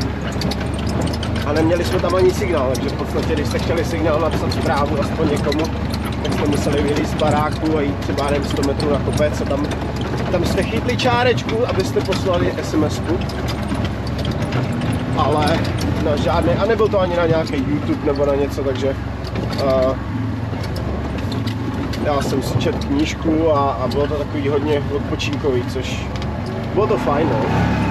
A neměli jsme tam ani signál, takže v podstatě, když jste chtěli signál napsat zprávu aspoň někomu, tak jste museli vyjít z baráku a jít třeba nevím, sto metrů na kopec a tam, tam jste chytli čárečku, abyste poslali es em esku. Ale na žádný, a nebyl to ani na nějaký YouTube nebo na něco, takže uh, já jsem si četl knížku a, a bylo to takový hodně odpočinkový, což bylo to fajn, no.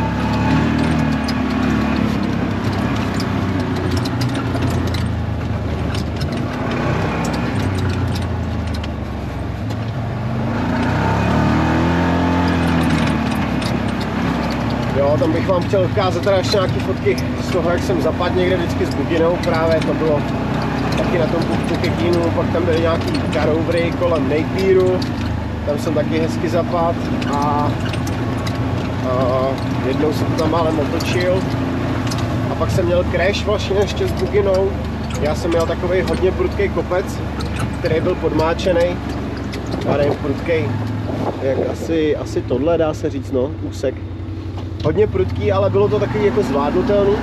Jo, tam bych vám chtěl ukázat teda ještě nějaké fotky z toho, jak jsem zapadl někde vždycky s buginou, právě to bylo taky na tom Buktu Kekinu, pak tam byly nějaký carovery kolem Napieru, tam jsem taky hezky zapadl a, a jednou jsem to tam málem otočil a pak jsem měl crash vlastně ještě s buginou. Já jsem měl takový hodně prudký kopec, který byl podmáčený, a nevím, prudký, jak asi, asi tohle dá se říct, no, úsek. Hodně prudký, ale bylo to takový jako zvládnutelný.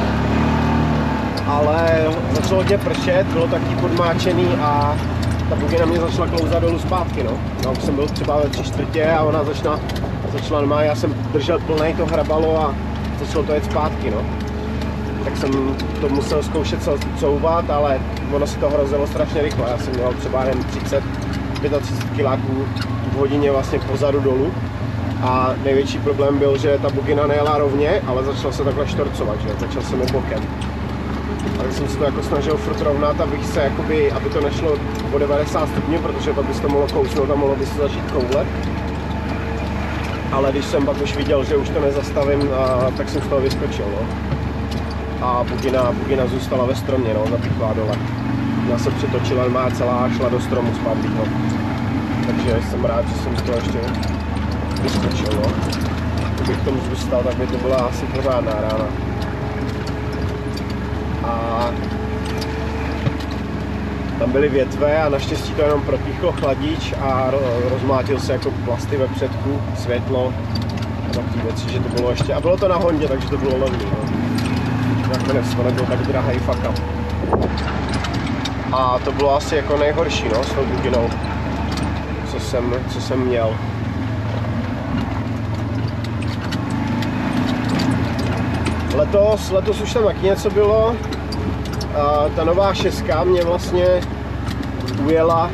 Ale začalo hodně pršet, bylo taky podmáčený a ta bugina mě začala klouzat dolů zpátky, no. Já už jsem byl třeba ve tři čtvrtě a ona začala, začala normálně, já jsem držel plnej to hrabalo a začalo to jet zpátky, no. Tak jsem to musel zkoušet couvat, ale ono se to hrozilo strašně rychle. Já jsem měl třeba jen třicet, třicet pět kiláků v hodině vlastně pozadu dolů. A největší problém byl, že ta bugina nejela rovně, ale začala se takhle štorcovat, že? Začal jsem i bokem. Tak jsem se to jako snažil furt rovnat, abych se, jakoby, aby to nešlo o devadesát stupňů, protože pak by se to mohlo kousnout a mohlo by se začít koulet. Ale když jsem pak už viděl, že už to nezastavím, a, tak jsem z toho vyskočil. No. A bugina, bugina zůstala ve stromě, no, zapíchla dole. Já se přetočila, má celá šla do stromu zpátky. No. Takže jsem rád, že jsem z toho ještě vyskočil, no. Kdybych tomu zůstal, tak by to byla asi pořádná rána. A tam byly větve a naštěstí to jenom propíchlo chladič a rozmlátil se jako plasty ve předku, světlo a takové věci, že to bylo ještě, a bylo to na Hondě, takže to bylo levný, no. Nakonec to nebyl tak drahý fuck up. A to bylo asi jako nejhorší, no, s tou buginou, co jsem, co jsem měl. Letos, letos už tam taky něco bylo. A ta nová šestka mě vlastně ujela,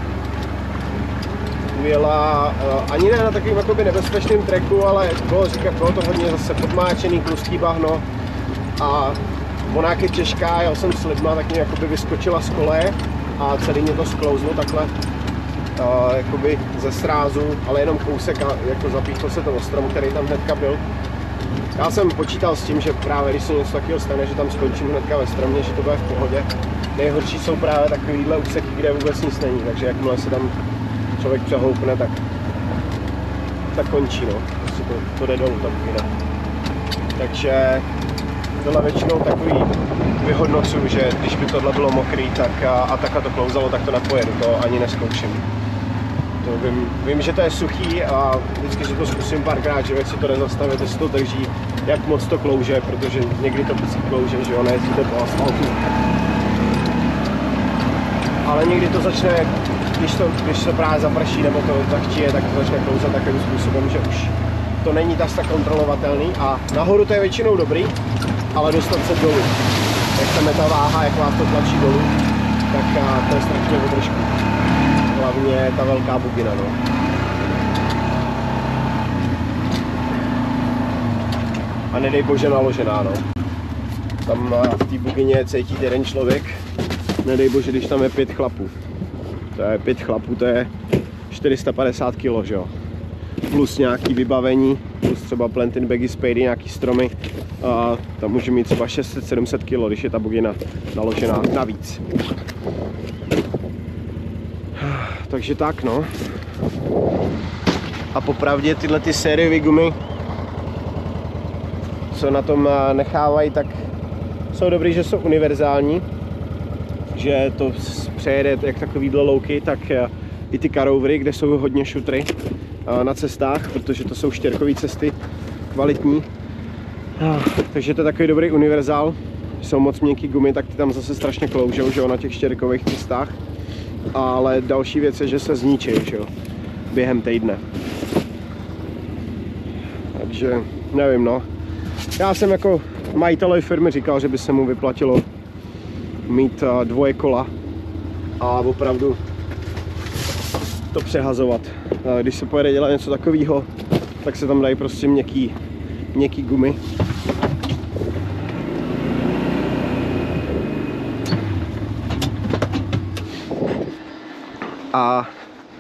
ujela uh, ani ne na takovým jakoby nebezpečným tracku, ale bylo, říkat, bylo to hodně zase podmáčený, kluzký bahno a ona jak je těžká, jel jsem s lidma, tak mě jakoby vyskočila z koleje a celý mě to sklouzlo takhle uh, jakoby ze srázu, ale jenom kousek a jako zapíchlo se to o strom, který tam hnedka byl. Já jsem počítal s tím, že právě když se něco takového stane, že tam skončím hnedka ve stromě, že to bude v pohodě. Nejhorší jsou právě takovýhle úseky, kde vůbec nic není, takže jakmile se tam člověk přehoupne, tak, tak končí, no. Prostě to, to jde dolů, ta bugina. Takže tohle většinou takový vyhodnocuju, že když by tohle bylo mokrý tak a, a takhle to klouzalo, tak to nepojedu, to ani neskouším. To vím, vím, že to je suchý a vždycky si to zkusím párkrát, že věci to nezastavit, jestli to drží, jak moc to klouže, protože někdy to prostě klouže, že jo, nejezdíte po asfaltu. Ale někdy to začne, když to, když se právě zaprší nebo to zachčije, tak to začne klouzat takovým způsobem, že už to není tak kontrolovatelný a nahoru to je většinou dobrý, ale dostat se dolů. Jak tam je ta váha, jak vás to tlačí dolů, tak to je strašně vydržku. Hlavně ta velká bugina, no. A nedej bože naložená, no. Tam v té bugině cítí jeden člověk, nedej bože, když tam je pět chlapů. To je pět chlapů, to je čtyři sta padesát kilo, že jo. Plus nějaký vybavení, plus třeba planting bagy, spady, nějaký stromy. A tam může mít třeba šest set sedm set kilo, když je ta bugina naložená navíc. Takže tak, no. A popravdě tyhle ty sériové gumy, co na tom nechávají, tak jsou dobrý, že jsou univerzální. Že to přejede jak takovýhle louky, tak i ty carovery, kde jsou hodně šutry na cestách, protože to jsou štěrkové cesty, kvalitní. Takže to je takový dobrý univerzál. Jsou moc měkký gumy, tak ty tam zase strašně kloužou, že jo, na těch štěrkových cestách. ale další věc je, že se zničí, že jo, během týdne. Takže nevím, no. Já jsem jako majiteli firmy říkal, že by se mu vyplatilo mít dvoje kola a opravdu to přehazovat. Když se pojede dělat něco takového, tak se tam dají prostě měkký, měkký gumy. A,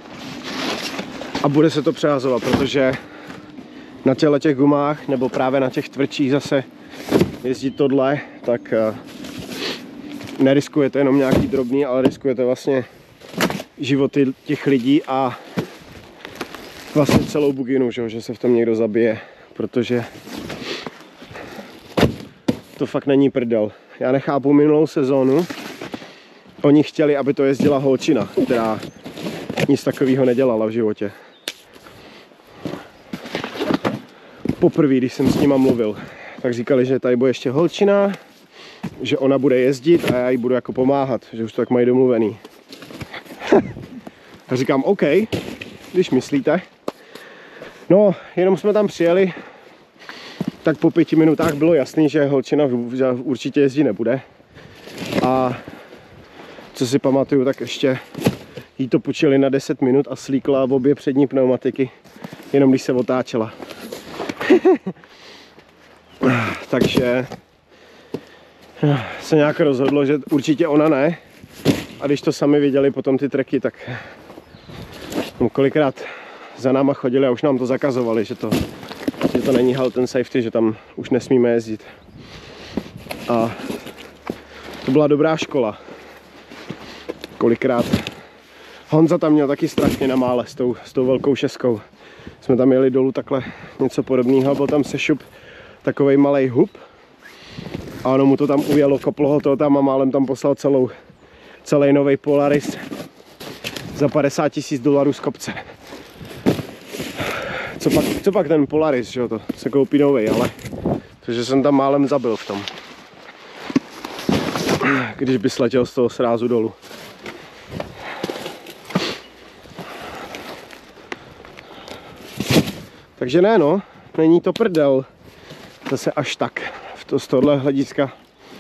a bude se to přehazovat, protože na těchto těch gumách, nebo právě na těch tvrdších zase jezdit tohle, tak uh, neriskujete jenom nějaký drobný, ale riskujete vlastně životy těch lidí a vlastně celou buginu, že, že se v tom někdo zabije, protože to fakt není prdel. Já nechápu minulou sezónu, oni chtěli, aby to jezdila holčina, která nic takového nedělala v životě. Poprvé, když jsem s nima mluvil, tak říkali, že tady bude ještě holčina, že ona bude jezdit a já jí budu jako pomáhat, že už to tak mají domluvený. A říkám, OK, když myslíte. No, jenom jsme tam přijeli, tak po pěti minutách bylo jasný, že holčina určitě jezdit nebude. A co si pamatuju, tak ještě jí to půjčili na deset minut a slíkla v obě přední pneumatiky, jenom když se otáčela. Takže se nějak rozhodlo, že určitě ona ne. A když to sami viděli potom ty treky, tak kolikrát za náma chodili a už nám to zakazovali, že to, že to není health and safety, že tam už nesmíme jezdit. A to byla dobrá škola. Kolikrát Honza tam měl taky strašně na mále s tou, s tou velkou šestkou. Jsme tam jeli dolů takhle něco podobného, byl tam sešup takovej malej hub a ono mu to tam ujelo, koplo ho to tam a málem tam poslal celou, celý nový Polaris za padesát tisíc dolarů z kopce. Co pak, co pak ten Polaris, že jo, to se koupí novej, ale takže jsem tam málem zabil v tom, když by sletěl z toho srázu dolů. Takže ne, no, není to prdel, zase až tak, to z tohle hlediska.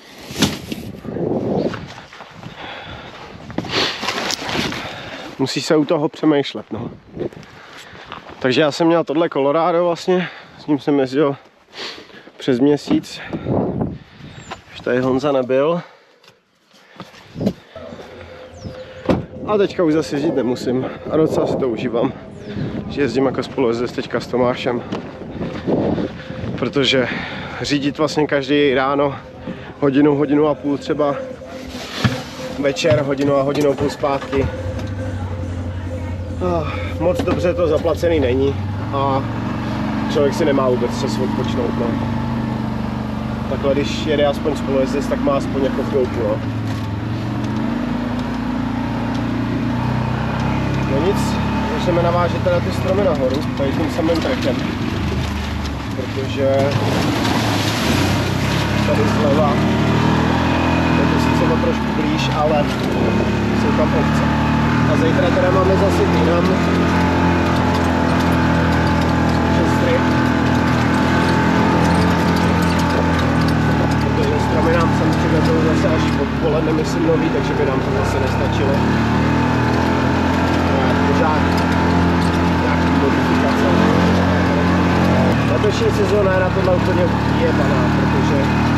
Musí se u toho přemýšlet, no. Takže já jsem měl tohle Colorado vlastně, s ním jsem jezdil přes měsíc, už tady Honza nebyl. A teďka už zase jezdit nemusím a docela si to užívám, že jezdím jako spolujezdec teďka s Tomášem, protože řídit vlastně každý ráno hodinu, hodinu a půl třeba, večer hodinu a hodinu a půl zpátky. Moc dobře to zaplacený není a člověk si nemá vůbec čas odpočnout, no. Takhle když jede aspoň spolujezdec, tak má aspoň jako v doupu, no. No nic, můžeme navážet teda ty stromy nahoru, tady tím samým trekem, protože tady zleva je to sice o trošku blíž, ale jsou tam ovce. A zítra teda máme zase jinam šestry, protože stromy nám sem přivezou zase až odpoledne, myslím, nový, takže by nám to zase nestačilo. Pořád nějaký modifikace. Letošní sezóna je na tohle úplně jebaná, protože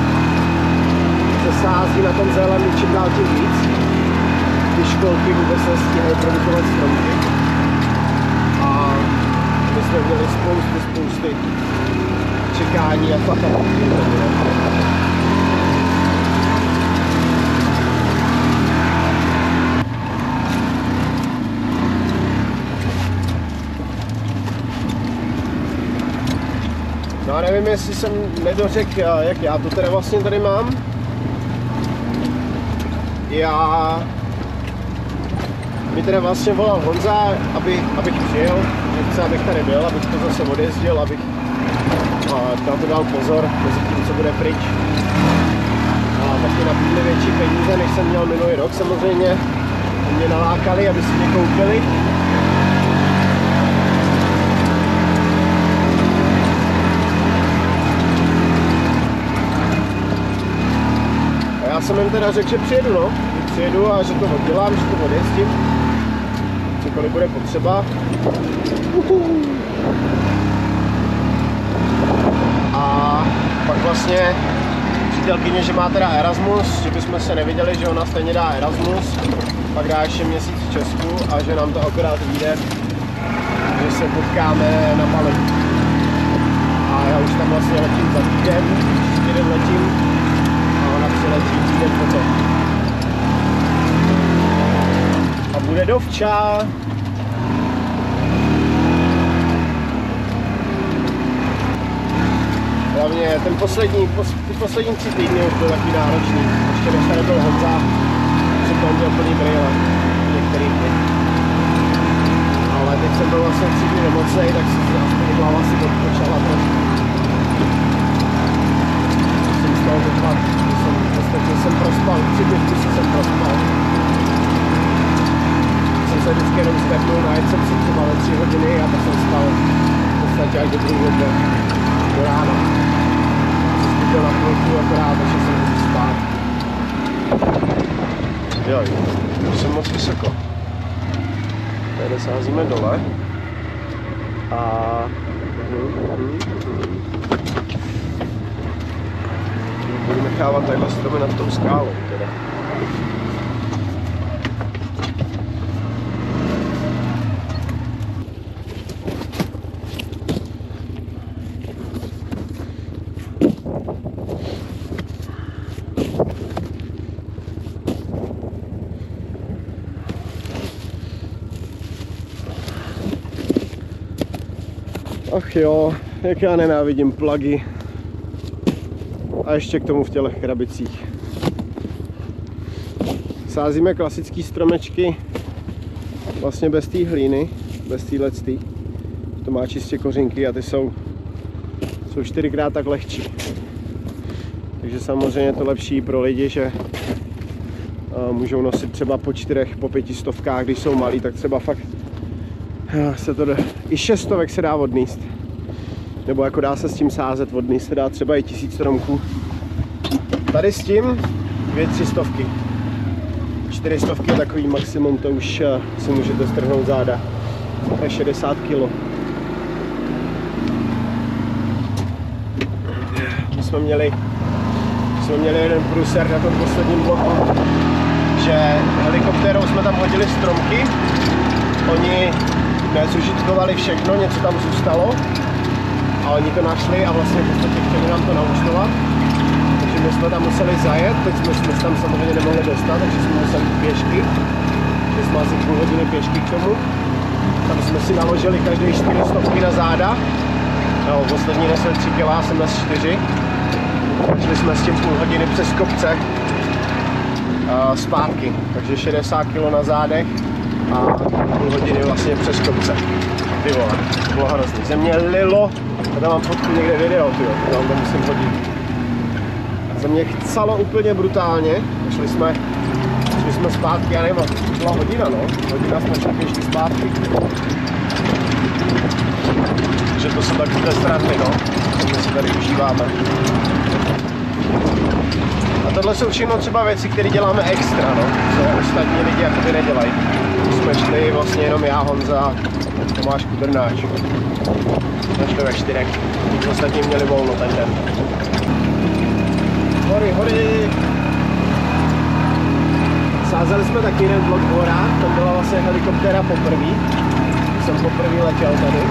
se sází na tom zelený čím dál tím víc. Ty školky vůbec nestíhají produkovat stromky. A my jsme měli spoustu, spousty čekání a fakt. No a nevím, jestli jsem nedořekl, jak já to teda vlastně tady mám. Já... Mi teda vlastně volal Honza, aby, abych přijel, že chce, abych tady byl, abych to zase odjezdil, abych na to dal pozor, mezi tím, co bude pryč. A taky nabídli větší peníze, než jsem měl minulý rok samozřejmě. mě nalákali, aby si mě koupili. A já jsem jim teda řekl, že přijedu, no. Že přijedu a že to oddělám, že to odjezdím. Cokoliv bude potřeba. Uhu. A pak vlastně přítelkyně, že má teda Erasmus, že bychom se neviděli, že ona stejně dá Erasmus, pak dá ještě měsíc v Česku a že nám to akorát vyjde, že se potkáme na Bali. A já už tam vlastně letím za týden, týden letím a ona přiletí týden potom. A bude dovča. Hlavně ten poslední, pos, ty poslední tři týdny už byl takový náročný. Ještě než tady byl Honza, jsem tam měl plný brýle některých dní. Ale teď jsem byl vlastně tři dny nemocnej, tak si aspoň hlava si odpočala trošku. Jsem z toho vypad, že jsem, vlastně jsem prospal, tři dny kusy jsem prospal. Jsem se vždycky jenom stepnul, najet jsem si třeba ve tři hodiny a pak jsem spal v podstatě až do druhého dne, do rána. Na chvilku akorát, že jsem můžu spát. Jo, už jsem moc vysoko. Tady sázíme dole. A... Budu nechávat takhle stromy nad tou skálou teda. Ach jo, jak já nenávidím plagy. A ještě k tomu v těchto krabicích. Sázíme klasické stromečky vlastně bez té hlíny, bez téhletý. To má čistě kořínky a ty jsou, jsou čtyřikrát tak lehčí. Takže samozřejmě je to lepší pro lidi, že můžou nosit třeba po čtyřech, po pěti stovkách, když jsou malí, tak třeba fakt se to jde. I šestovek se dá odníst. Nebo jako dá se s tím sázet odníst, se dá třeba i tisíc stromků. Tady s tím dvě, tři stovky. Čtyři stovky je takový maximum, to už si můžete strhnout záda. To je šedesát kilo. My jsme měli, jsme měli jeden průser na tom posledním bloku, že helikoptérou jsme tam hodili stromky. Oni nezužitkovali všechno, něco tam zůstalo a oni to našli a vlastně v podstatě chtěli nám to naúčtovat. Takže my jsme tam museli zajet, teď jsme, jsme tam samozřejmě nemohli dostat, takže jsme museli pěšky. Že jsme asi půl hodiny pěšky k tomu. Tam jsme si naložili každý čtyři stovky na záda. No, poslední nesl tři kila, jsem nes čtyři. Šli jsme s tím půl hodiny přes kopce a zpátky, takže šedesát kilo na zádech a půl hodiny vlastně přes kopce. Ty vole, to bylo hrozný. Ze mě lilo, a tam mám fotku někde video, tyjo, to vám to musím hodit. A ze mě chcalo úplně brutálně, šli jsme, šli jsme zpátky, já nevím, byla hodina, no, hodina jsme šli pěšky zpátky. Takže to jsou takové strany, no, co my si tady užíváme. A tohle jsou všechno třeba věci, které děláme extra, no, co ostatní lidi jakoby nedělají. Jsme šli vlastně jenom já, Honza, Tomáš Kudrnáč. Jsme šli ve čtyřech, když ostatní měli volno ten den. Hory, hory! Sázeli jsme taky jeden vlog v horách, tam byla vlastně helikoptéra poprvé. Jsem poprvé letěl tady.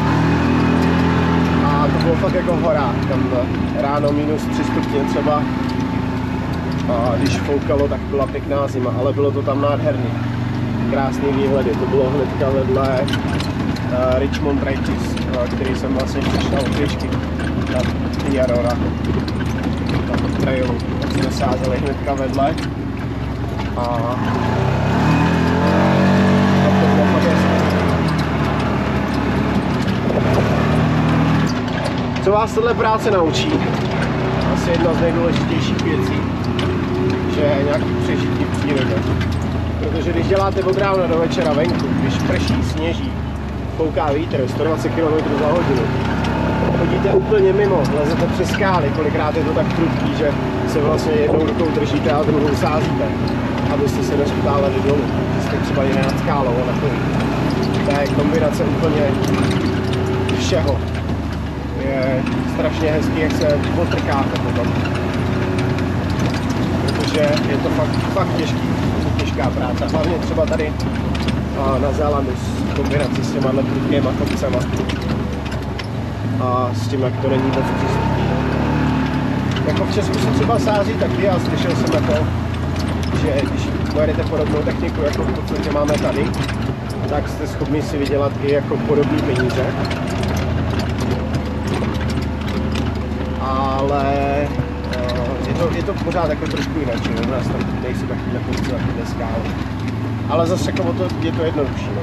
A to bylo fakt jako horách, tam ráno minus tři stupně třeba. A když foukalo, tak byla pěkná zima, ale bylo to tam nádherný. Krásný výhledy, to bylo hnedka vedle uh, Richmond Races, uh, který jsem vlastně přišel od pěšky na Tiarora, na tom trailu, tak jsme sázeli hnedka vedle a, a to bylo fakt hezké. Co vás tohle práce naučí? Asi jedna z nejdůležitějších věcí, že je nějaký přežití v přírodě. Protože když děláte od rána do večera venku, když prší, sněží, fouká vítr, sto dvacet kilometrů za hodinu, chodíte úplně mimo, lezete přes skály, kolikrát je to tak prudký, že se vlastně jednou rukou držíte a druhou sázíte, abyste se neřutávali dolů, že jste třeba jiné nad skálou a takový. To je kombinace úplně všeho. Je strašně hezký, jak se potrkáte potom. Protože je to fakt, fakt těžký, těžká práce. Hlavně třeba tady na Zélandu v kombinaci s těma prudkýma kopcema. A s tím, jak to není moc přístupný. Jako v Česku se třeba sází taky a slyšel jsem jako, že když pojedete podobnou techniku, jako v podstatě máme tady, tak jste schopni si vydělat i jako podobné peníze. Ale je to, je to pořád jako trošku jinak, že u nás tam nejsou takovýhle kopce, takovýhle skály. Ale zase jako to, je to jednodušší. No.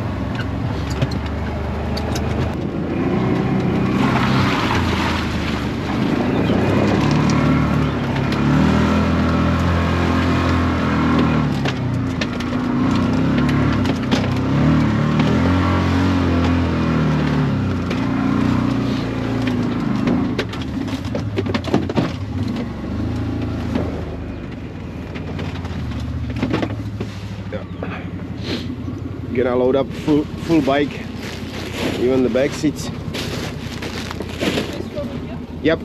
Gonna load up full, full bike, even the back seats. Yep.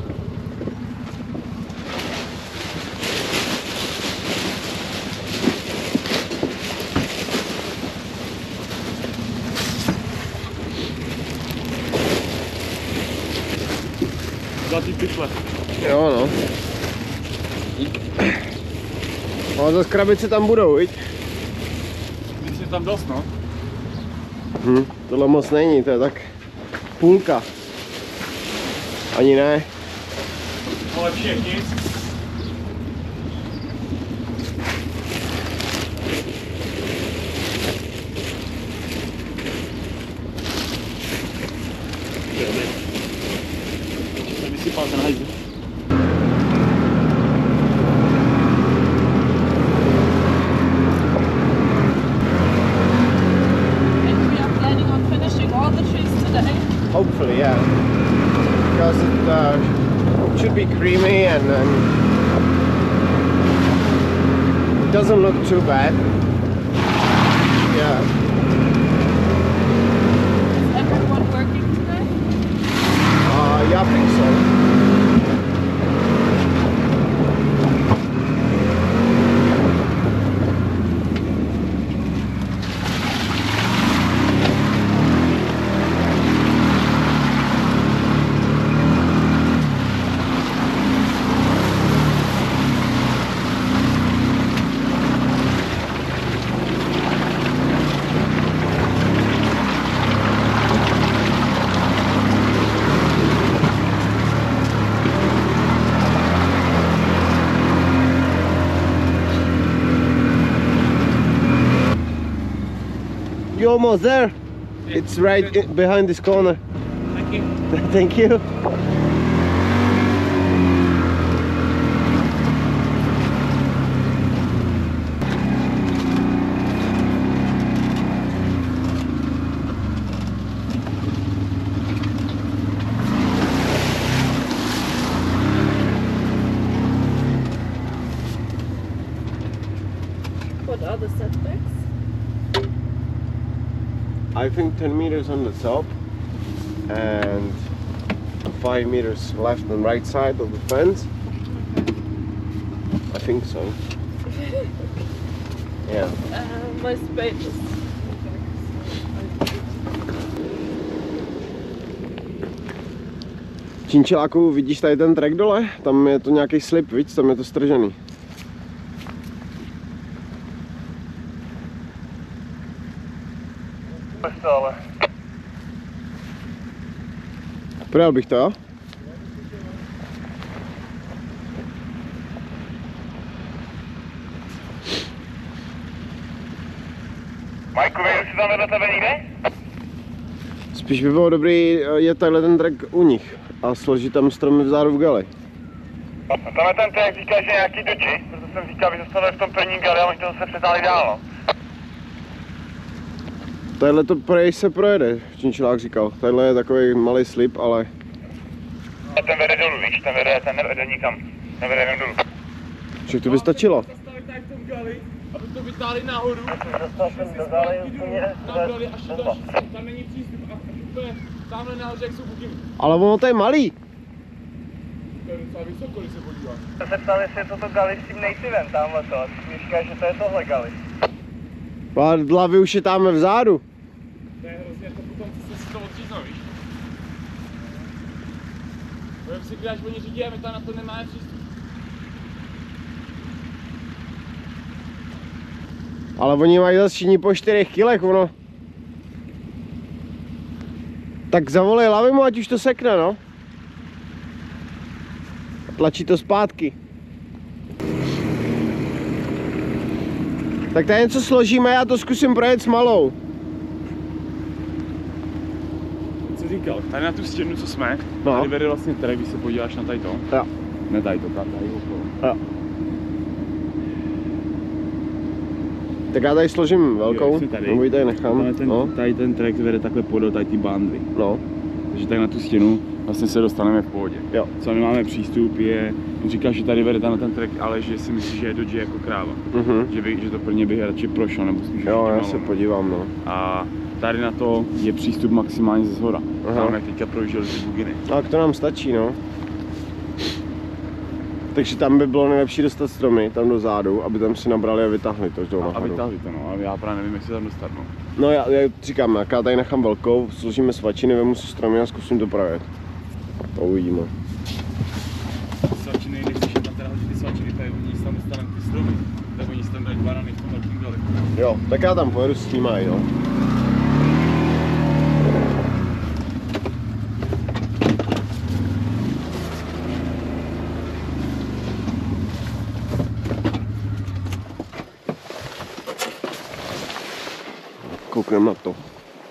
Zlatý pytle. Jo no. Ale zase krabice tam budou, viď? Je tam dost, no. Hm, tohle moc není, to je tak půlka. Ani ne. No lepší jak nic. Jsem vysypal ten hajzl. Hopefully, yeah. Because it uh, should be creamy and, and it doesn't look too bad. Yeah. Is everyone working today? Uh, yeah, I think so. You're almost there. It's right in, behind this corner. Thank you. Thank you. What are the setbacks? I think ten meters on the top and five meters left and right side of the fence. I think so. Yeah. Uh, my spade is. Činčeláku, vidíš tady ten track dole? Tam je to nějaký slip, víc, tam je to stržený. Ale Projel bych to, jo? Majku, věděl jsi tam do tebe někde? Spíš by bylo dobrý jet takhle ten track u nich a složit tam stromy vzadu v gali. No, tam je ten track, říká, že je nějaký doči, proto jsem říkal, že zastavil v tom prvním gali a oni to zase přetáhli dál, no. Tadyhle to prej se projede, Činčilák říkal. Tadyhle je takový malý slip, ale... A ten vede dolů, víš, ten vede, ten nevede nikam. Ten vede jenom dolů. Však to by stačilo. Zastavit tady v tom gali, aby to vytáhli nahoru. Dostal jsem do zále úplně... Na gali až do další. Tam není přístup a úplně tamhle nahoře, jak jsou bukiny. Ale ono to je malý. To je docela vysoko, když se podíváš. Já se ptal, jestli je toto gali s tím nativem tamhle to. A ty mi říkáš, že to je tohle gali. A hlavy už je tam vzadu. To je hrozně, to potom si to odříznou, víš? Budeme si když oni řídí a my tam na to nemáme přístup. Ale oni mají zase všichni po čtyřech kilech, ono. Tak zavolej Lavimu, ať už to sekne, no. Tlačí to zpátky. Tak tady něco složíme, já to zkusím projet s malou. Co říkal? Tady na tu stěnu, co jsme, no. Tady vede vlastně trek, když se podíváš na tady to. Jo. Ne tady to, tady okolo. Jo. Tak já tady složím velkou, nebo ji tady nechám. Ten, no. Tady ten trek vede takhle podél tady ty bandry. No. Takže tak na tu stěnu vlastně se dostaneme v pohodě. Jo. Co nemáme přístup je, říká, že tady vede na ten trek, ale že si myslí, že je Dodge jako kráva. Mhm. Že, by, že to pro ně bych radši prošel, nebo spíš Jo, já malo, se no. podívám, no. A tady na to je přístup maximálně ze zhora. Aha. Tam jak teďka projížděli ty buginy. Tak to nám stačí, no. Takže tam by bylo nejlepší dostat stromy, tam do zádu, aby tam si nabrali a vytáhli to dolů A, a nahoru. vytáhli to, no, ale já právě nevím, jestli tam dostat, no. No já, já říkám, jak já tady nechám velkou, složíme svačiny, vemu si stromy a zkusím to projet. To uvidíme. Svačiny, nechceš tam teda hodit ty svačiny, tady oni si tam dostaneme ty stromy, tak oni si tam dají dva rany v tom velkým gali. Jo, tak já tam pojedu s tím aj, no. Koukneme na to.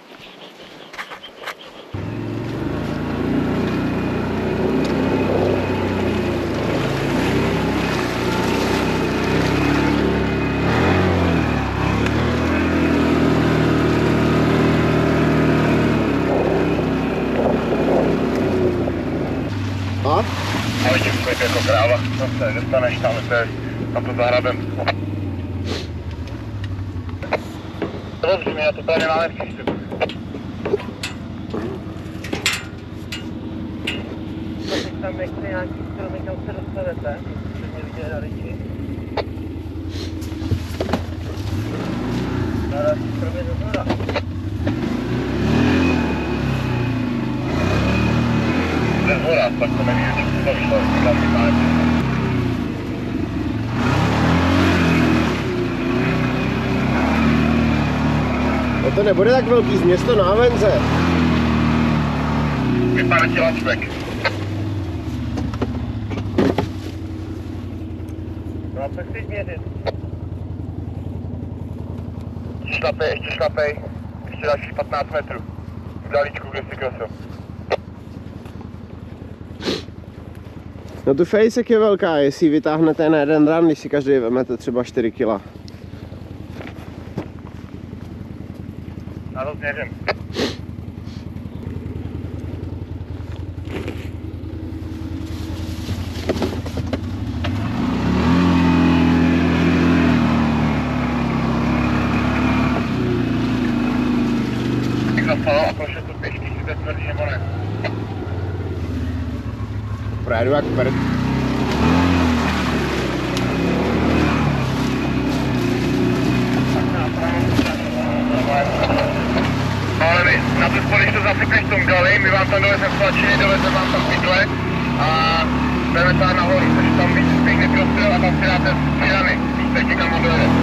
A? Ale tím klip jako kráva, to se nedostaneš tam, to je tam to zahrabem. Dobře, my na to tady nemáme přístup. Teď tam nechce nějaký stromy, kam se dostanete, jste mě viděli na lidi. Tady stromy do zhora. Ze zhora, tak to nevím, že to vyšlo, tam nemáme přístup. No to nebude tak velký, z město Návenze. Vypadá ti lačbek. No a co chceš měřit? Ještě šlapej, ještě šlapej. Ještě další patnáct metrů. V dalíčku, kde jsi krosil. No tu fejsek je velká, jestli ji vytáhnete na jeden run, když si každý vemete třeba čtyři kila. Na to změřím. Jak zapalo a prošel tu pěšky, jestli to je tvrdý nebo ne. Projedu jak prd. Ale my na tu spolu, když to zasekneš v tom gali, my vám tam dovezem svačiny, dovezem vám tam pytle a jdeme tam nahoru, takže tam víc stejný prostor a tam si dáte přidany, víte, někam on dojede.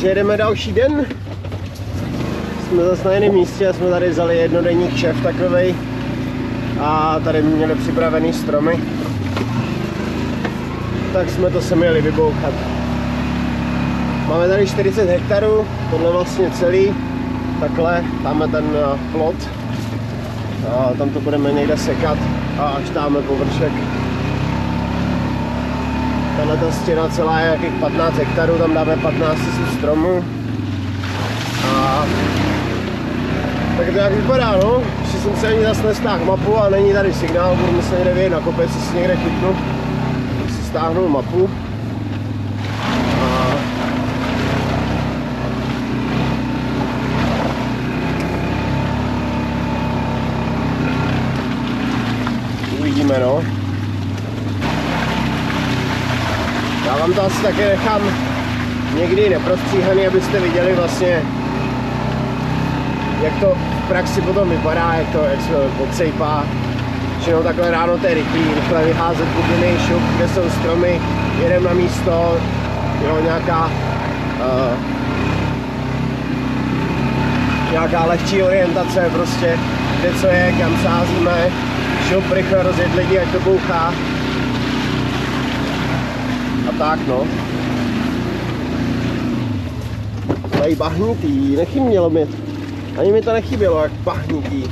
Takže jedeme další den. Jsme zase na jiném místě, jsme tady vzali jednodenní kšef takovej. A tady měli připravený stromy. Tak jsme to sem měli vybouchat. Máme tady čtyřicet hektarů, tohle vlastně celý. Takhle, tam je ten plot. A tam to budeme někde sekat a až dáme površek. Tahle ta stěna celá je jakých patnáct hektarů, tam dáme patnáct tisíc stromů. A tak to jak vypadá, no. Ještě jsem se ani zase nestáhl mapu a není tady signál, budu muset někde vyjet na kopec, si někde chytnu. Tak si stáhnu mapu. A uvidíme, no. Já vám to asi také nechám někdy neprostříhaný, abyste viděli vlastně, jak to v praxi potom vypadá, jak to, jak se podsejpá. Všechno takhle ráno to je rychlý, rychle vyházet bubliny, šup, kde jsou stromy, jedem na místo, jo, nějaká, uh, nějaká lehčí orientace prostě, kde co je, kam sázíme, šup, rychle rozjet lidi, ať to bouchá. A tak no. Tady bahnitý, nechybělo mi. Ani mi to nechybělo, jak bahnitý.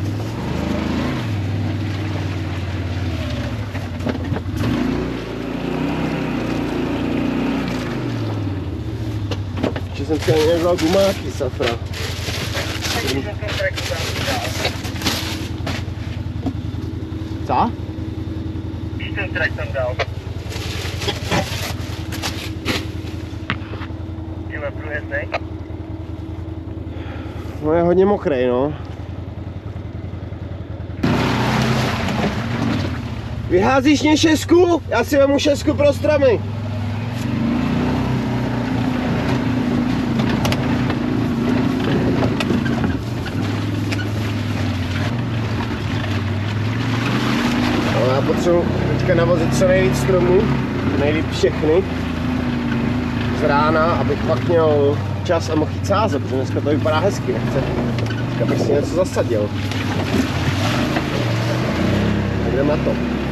Ještě jsem si ani nevzal gumáky, safra. Co? Víš ten trek tam dal. Tyhle průjezdnej. No je hodně mokrý, no. Vyházíš mě šestku? Já si vemu šestku pro stromy. No, já potřebuji teďka navozit co nejvíc stromů, nejlíp všechny z rána, abych pak měl čas a mohl jít sázet, protože dneska to vypadá hezky, nechce. Dneska bych si něco zasadil. Tak jdeme na to.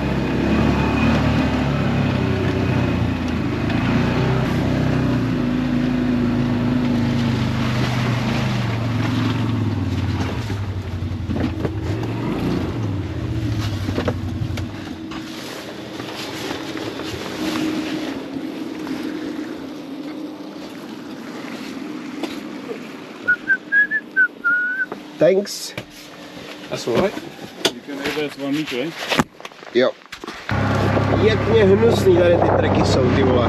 Thanks. That's alright. You can able to one meter, eh? Jo. Jak mě hnusný tady ty treky jsou, ty vole.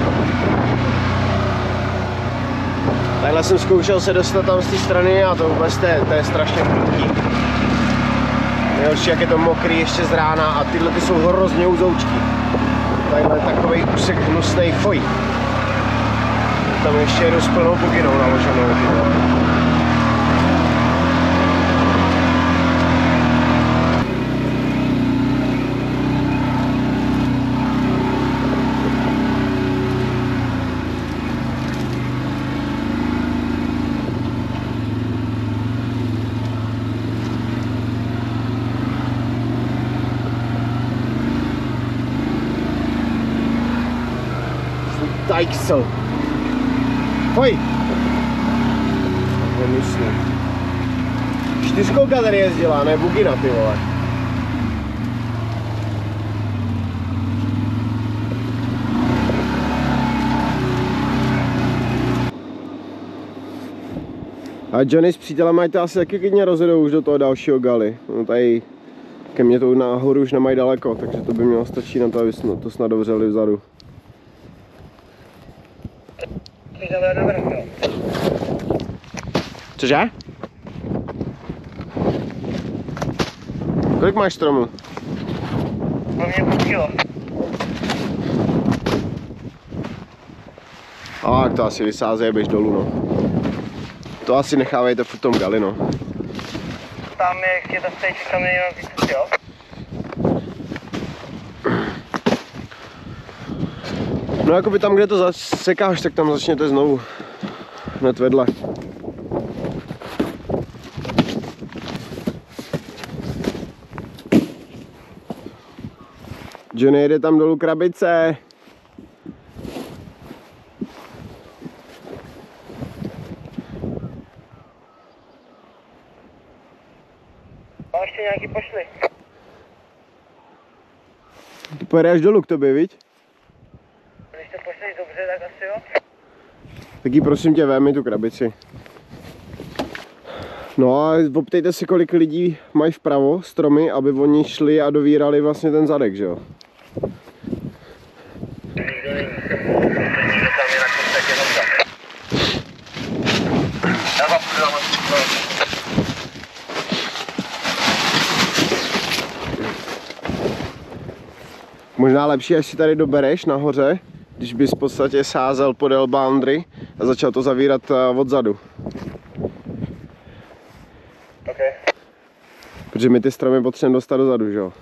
Takhle jsem zkoušel se dostat tam z té strany a to vůbec to je, to je strašně prudký. Nejhorší, jak je to mokrý ještě z rána a tyhle ty jsou hrozně uzoučky. Takhle takovej úsek hnusnej foj. Tam ještě jedu s plnou buginou naloženou, ty vole. Tajksel. Pojď. Hnusný. Čtyřkolka tady jezdila, ne bugina, ty vole. A Johnny s přítelem mají to asi taky klidně rozjedou už do toho dalšího gali. No tady ke mně to nahoru už nemají daleko, takže to by mělo stačit na to, aby jsme to snad dovřeli vzadu. Cože? Kolik máš stromů? Mám mě půl kilo. A to asi vysázeje běž dolů, no. To asi nechávejte v tom gali, no. Tam je, je ta stage, tam je jenom víc, jo? No jakoby tam, kde to zasekáš, tak tam začněte znovu. hned vedle. Johnny jede tam dolů krabice. A ještě nějaký pošli. Ty pojede až dolů k tobě, viď? Když to pošleš dobře, tak asi jo. Tak jí prosím tě, vem mi tu krabici. No a poptejte si, kolik lidí mají vpravo stromy, aby oni šli a dovírali vlastně ten zadek, že jo? Nikdo není. Nikdo tam je na konce jenom tak. Já vám podám asi. Možná lepší, až si tady dobereš nahoře, když bys v podstatě sázel podél boundary a začal to zavírat odzadu. Okay. Protože my ty stromy potřebujeme dostat dozadu, že jo?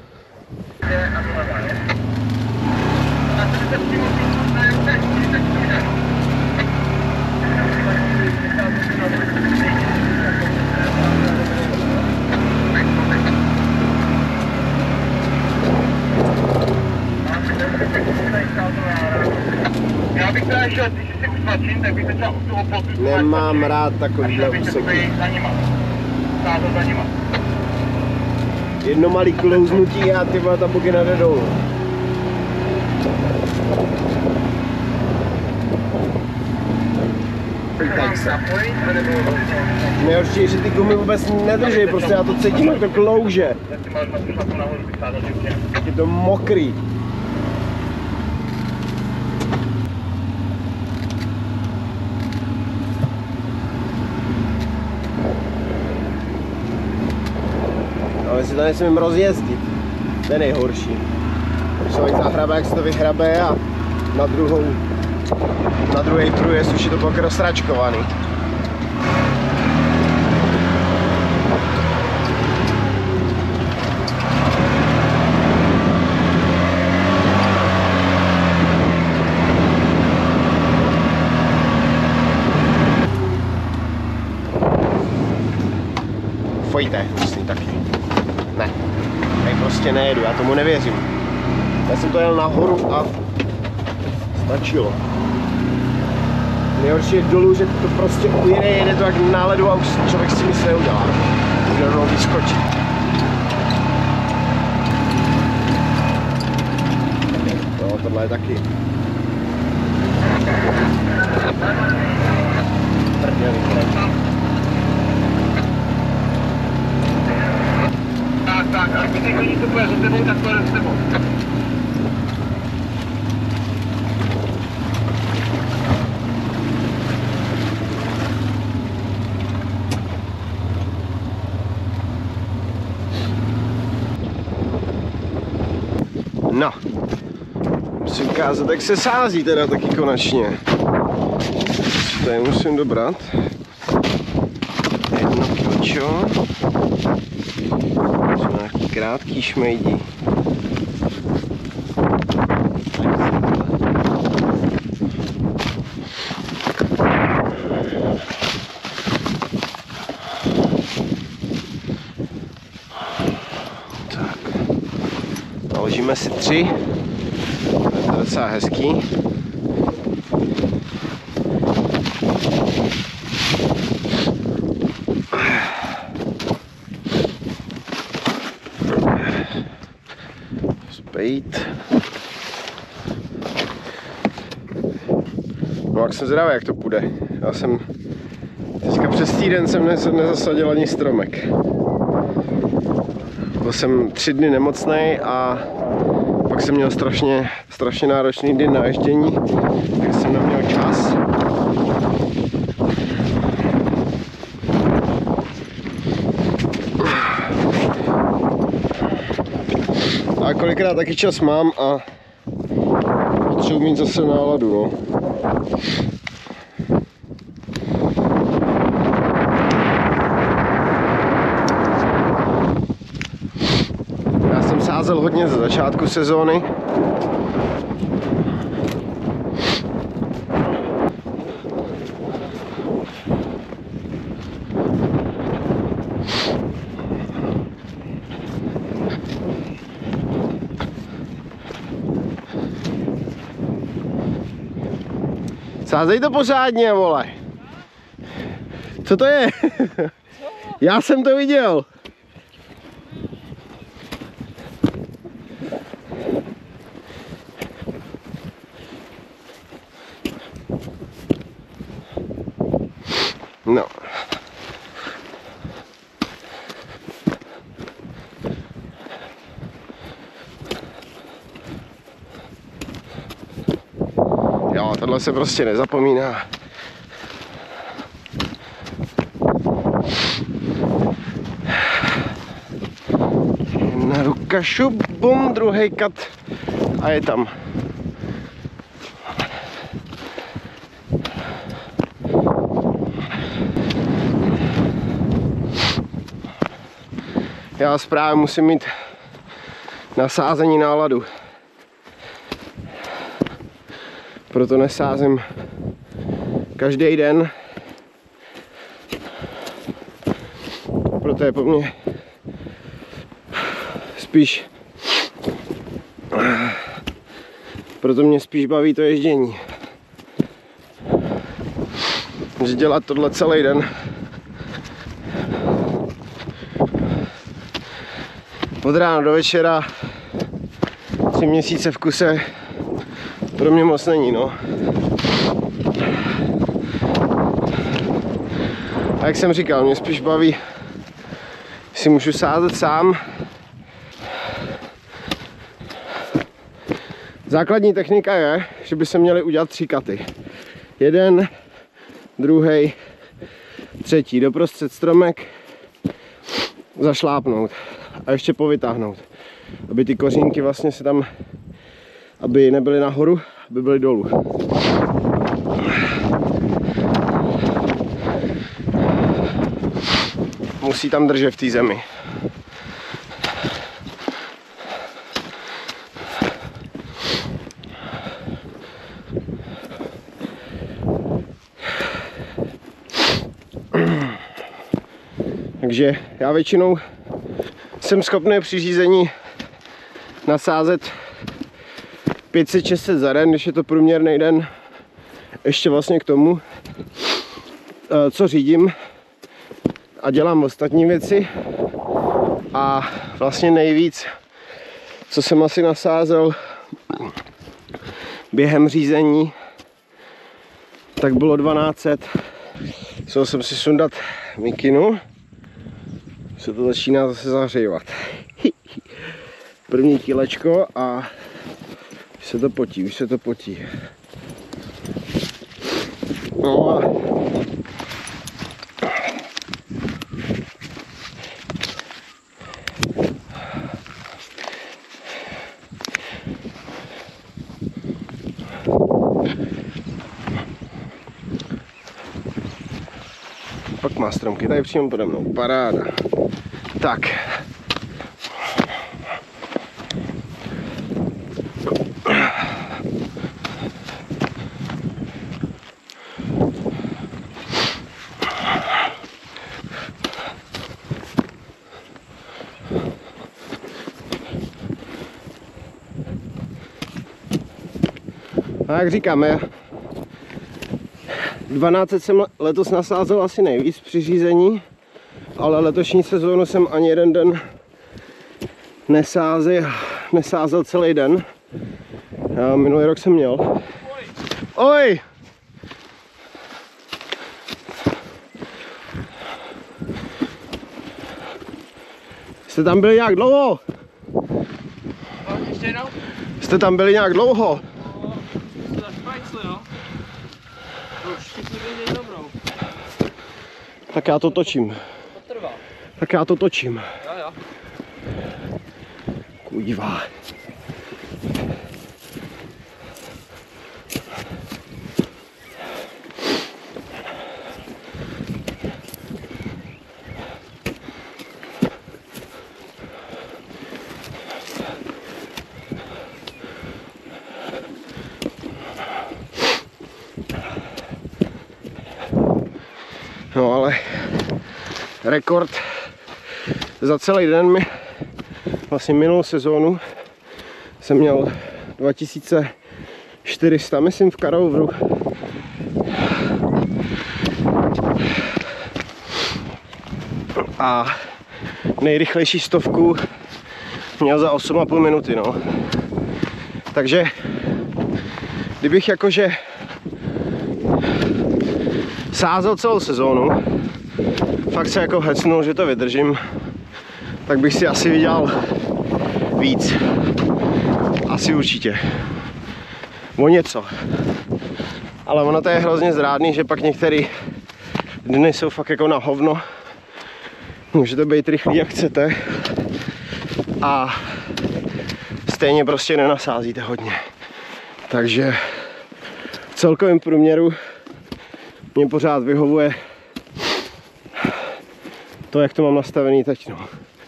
Já bych teda šel, když si usvačím, tak bych začal u toho potu. Nemám rád takovýhle úseky. Za nima. Sázel za nima. Jedno malý klouznutí a ty vole ta bugina jde dolů. Tak se. Nejhorší je, že ty gumy vůbec nedrží, prostě já to cítím, jak to klouže. Je to mokrý. Ale si to nesmím rozjezdit, to je nejhorší. Člověk zahrabe, jak se to vyhrabe a na druhou, na druhý průjezd už je to pak rozsračkovaný. Fojte, myslím taky. Ne, tady prostě nejedu, já tomu nevěřím. Já jsem to jel nahoru a stačilo. Nejhorší je dolů, že to prostě ujede, jede to jak na ledu a už člověk si nic neudělá. Může rovnou vyskočit. No, tohle je taky. Prdělý krok. Tak, tak, a když oni to bude za tebou, tak to jde s tebou. No, musím ukázat, jak se sází teda taky konečně. Tady musím dobrat. Jedno kilčo. Jsou nějaký krátký šmejdi. Tak. Naložíme si tři. To je to docela hezký. Spejt. No jak jsem zvědavý, jak to půjde. Já jsem teďka přes týden jsem nezasadil ani stromek. Byl jsem tři dny nemocnej a pak jsem měl strašně, strašně náročný den na ježdění, takže jsem neměl čas. A kolikrát taky čas mám a potřebuji mít zase náladu, no. Já jsem sázel hodně ze začátku sezóny. Sázej to pořádně, vole. Co to je? Já jsem to viděl. No. Jo, tohle se prostě nezapomíná. Jedna ruka šup, bum, druhý kat a je tam. Já právě musím mít na sázení náladu. Proto nesázím každý den. Proto je po mně spíš proto mě spíš baví to ježdění. Že dělat tohle celý den od rána do večera tři měsíce v kuse pro mě moc není, no. A jak jsem říkal, mě spíš baví, si můžu sázet sám. Základní technika je, že by se měly udělat tři katy. Jeden, druhý, třetí. Doprostřed stromek zašlápnout a ještě povytáhnout, aby ty kořínky vlastně se tam, aby nebyly nahoru, aby byly dolů. Musí tam držet v té zemi. Takže já většinou jsem schopný při řízení nasázet pět set šest set za den, když je to průměrný den. Ještě vlastně k tomu, co řídím a dělám ostatní věci. A vlastně nejvíc, co jsem asi nasázel během řízení, tak bylo dvanáct set. Musel jsem si sundat mikinu. Se to začíná zase zahřívat. První kilečko a už se to potí, už se to potí. No a pak má stromky tady přímo pode mnou, paráda. Tak. A jak říkám, dvanáct set jsem letos nasázel asi nejvíc při řízení, ale letošní sezónu jsem ani jeden den nesázel, nesázel celý den. Já minulý rok jsem měl. Oj! Jste tam byli nějak dlouho? Ještě jednou? Jste tam byli nějak dlouho? Tak já to točím. Tak já to točím. Kudívá. No ale rekord za celý den mi, vlastně minulou sezónu jsem měl dva tisíce čtyři sta, myslím, v Karouvru A nejrychlejší stovku měl za osm a půl minuty, no. Takže kdybych jakože sázel celou sezónu, fakt se jako hecnul, že to vydržím, tak bych si asi vydělal víc. Asi určitě. O něco. Ale ono to je hrozně zrádný, že pak některé dny jsou fakt jako na hovno. Může to být rychlý, jak chcete. A stejně prostě nenasázíte hodně. Takže v celkovém průměru mě pořád vyhovuje to, jak to mám nastavený teď, no.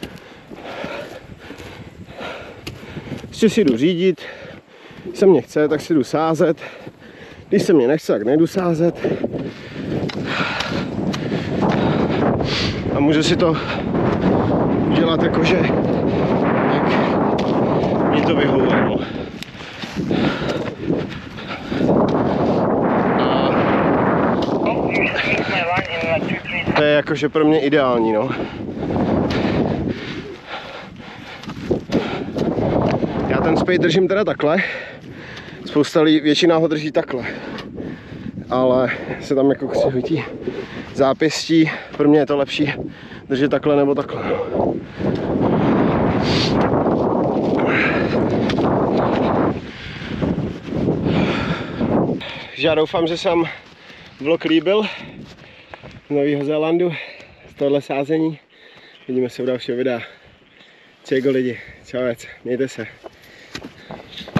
Ještě si jdu řídit, když se mě chce, tak si jdu sázet, když se mě nechce, tak nejdu sázet. A můžu si to udělat jakože, jak mi to vyhovuje, no. To je jakože pro mě ideální, no. Já ten spej držím teda takhle. Spousta lidí, většina ho drží takhle. Ale se tam jako křihotí zápěstí. Pro mě je to lepší držet takhle nebo takhle, no. Já doufám, že jsem vlog líbil z Nového Zélandu, z tohohle sázení. Vidíme se u dalšího videa. Čego lidi, čau, mějte se.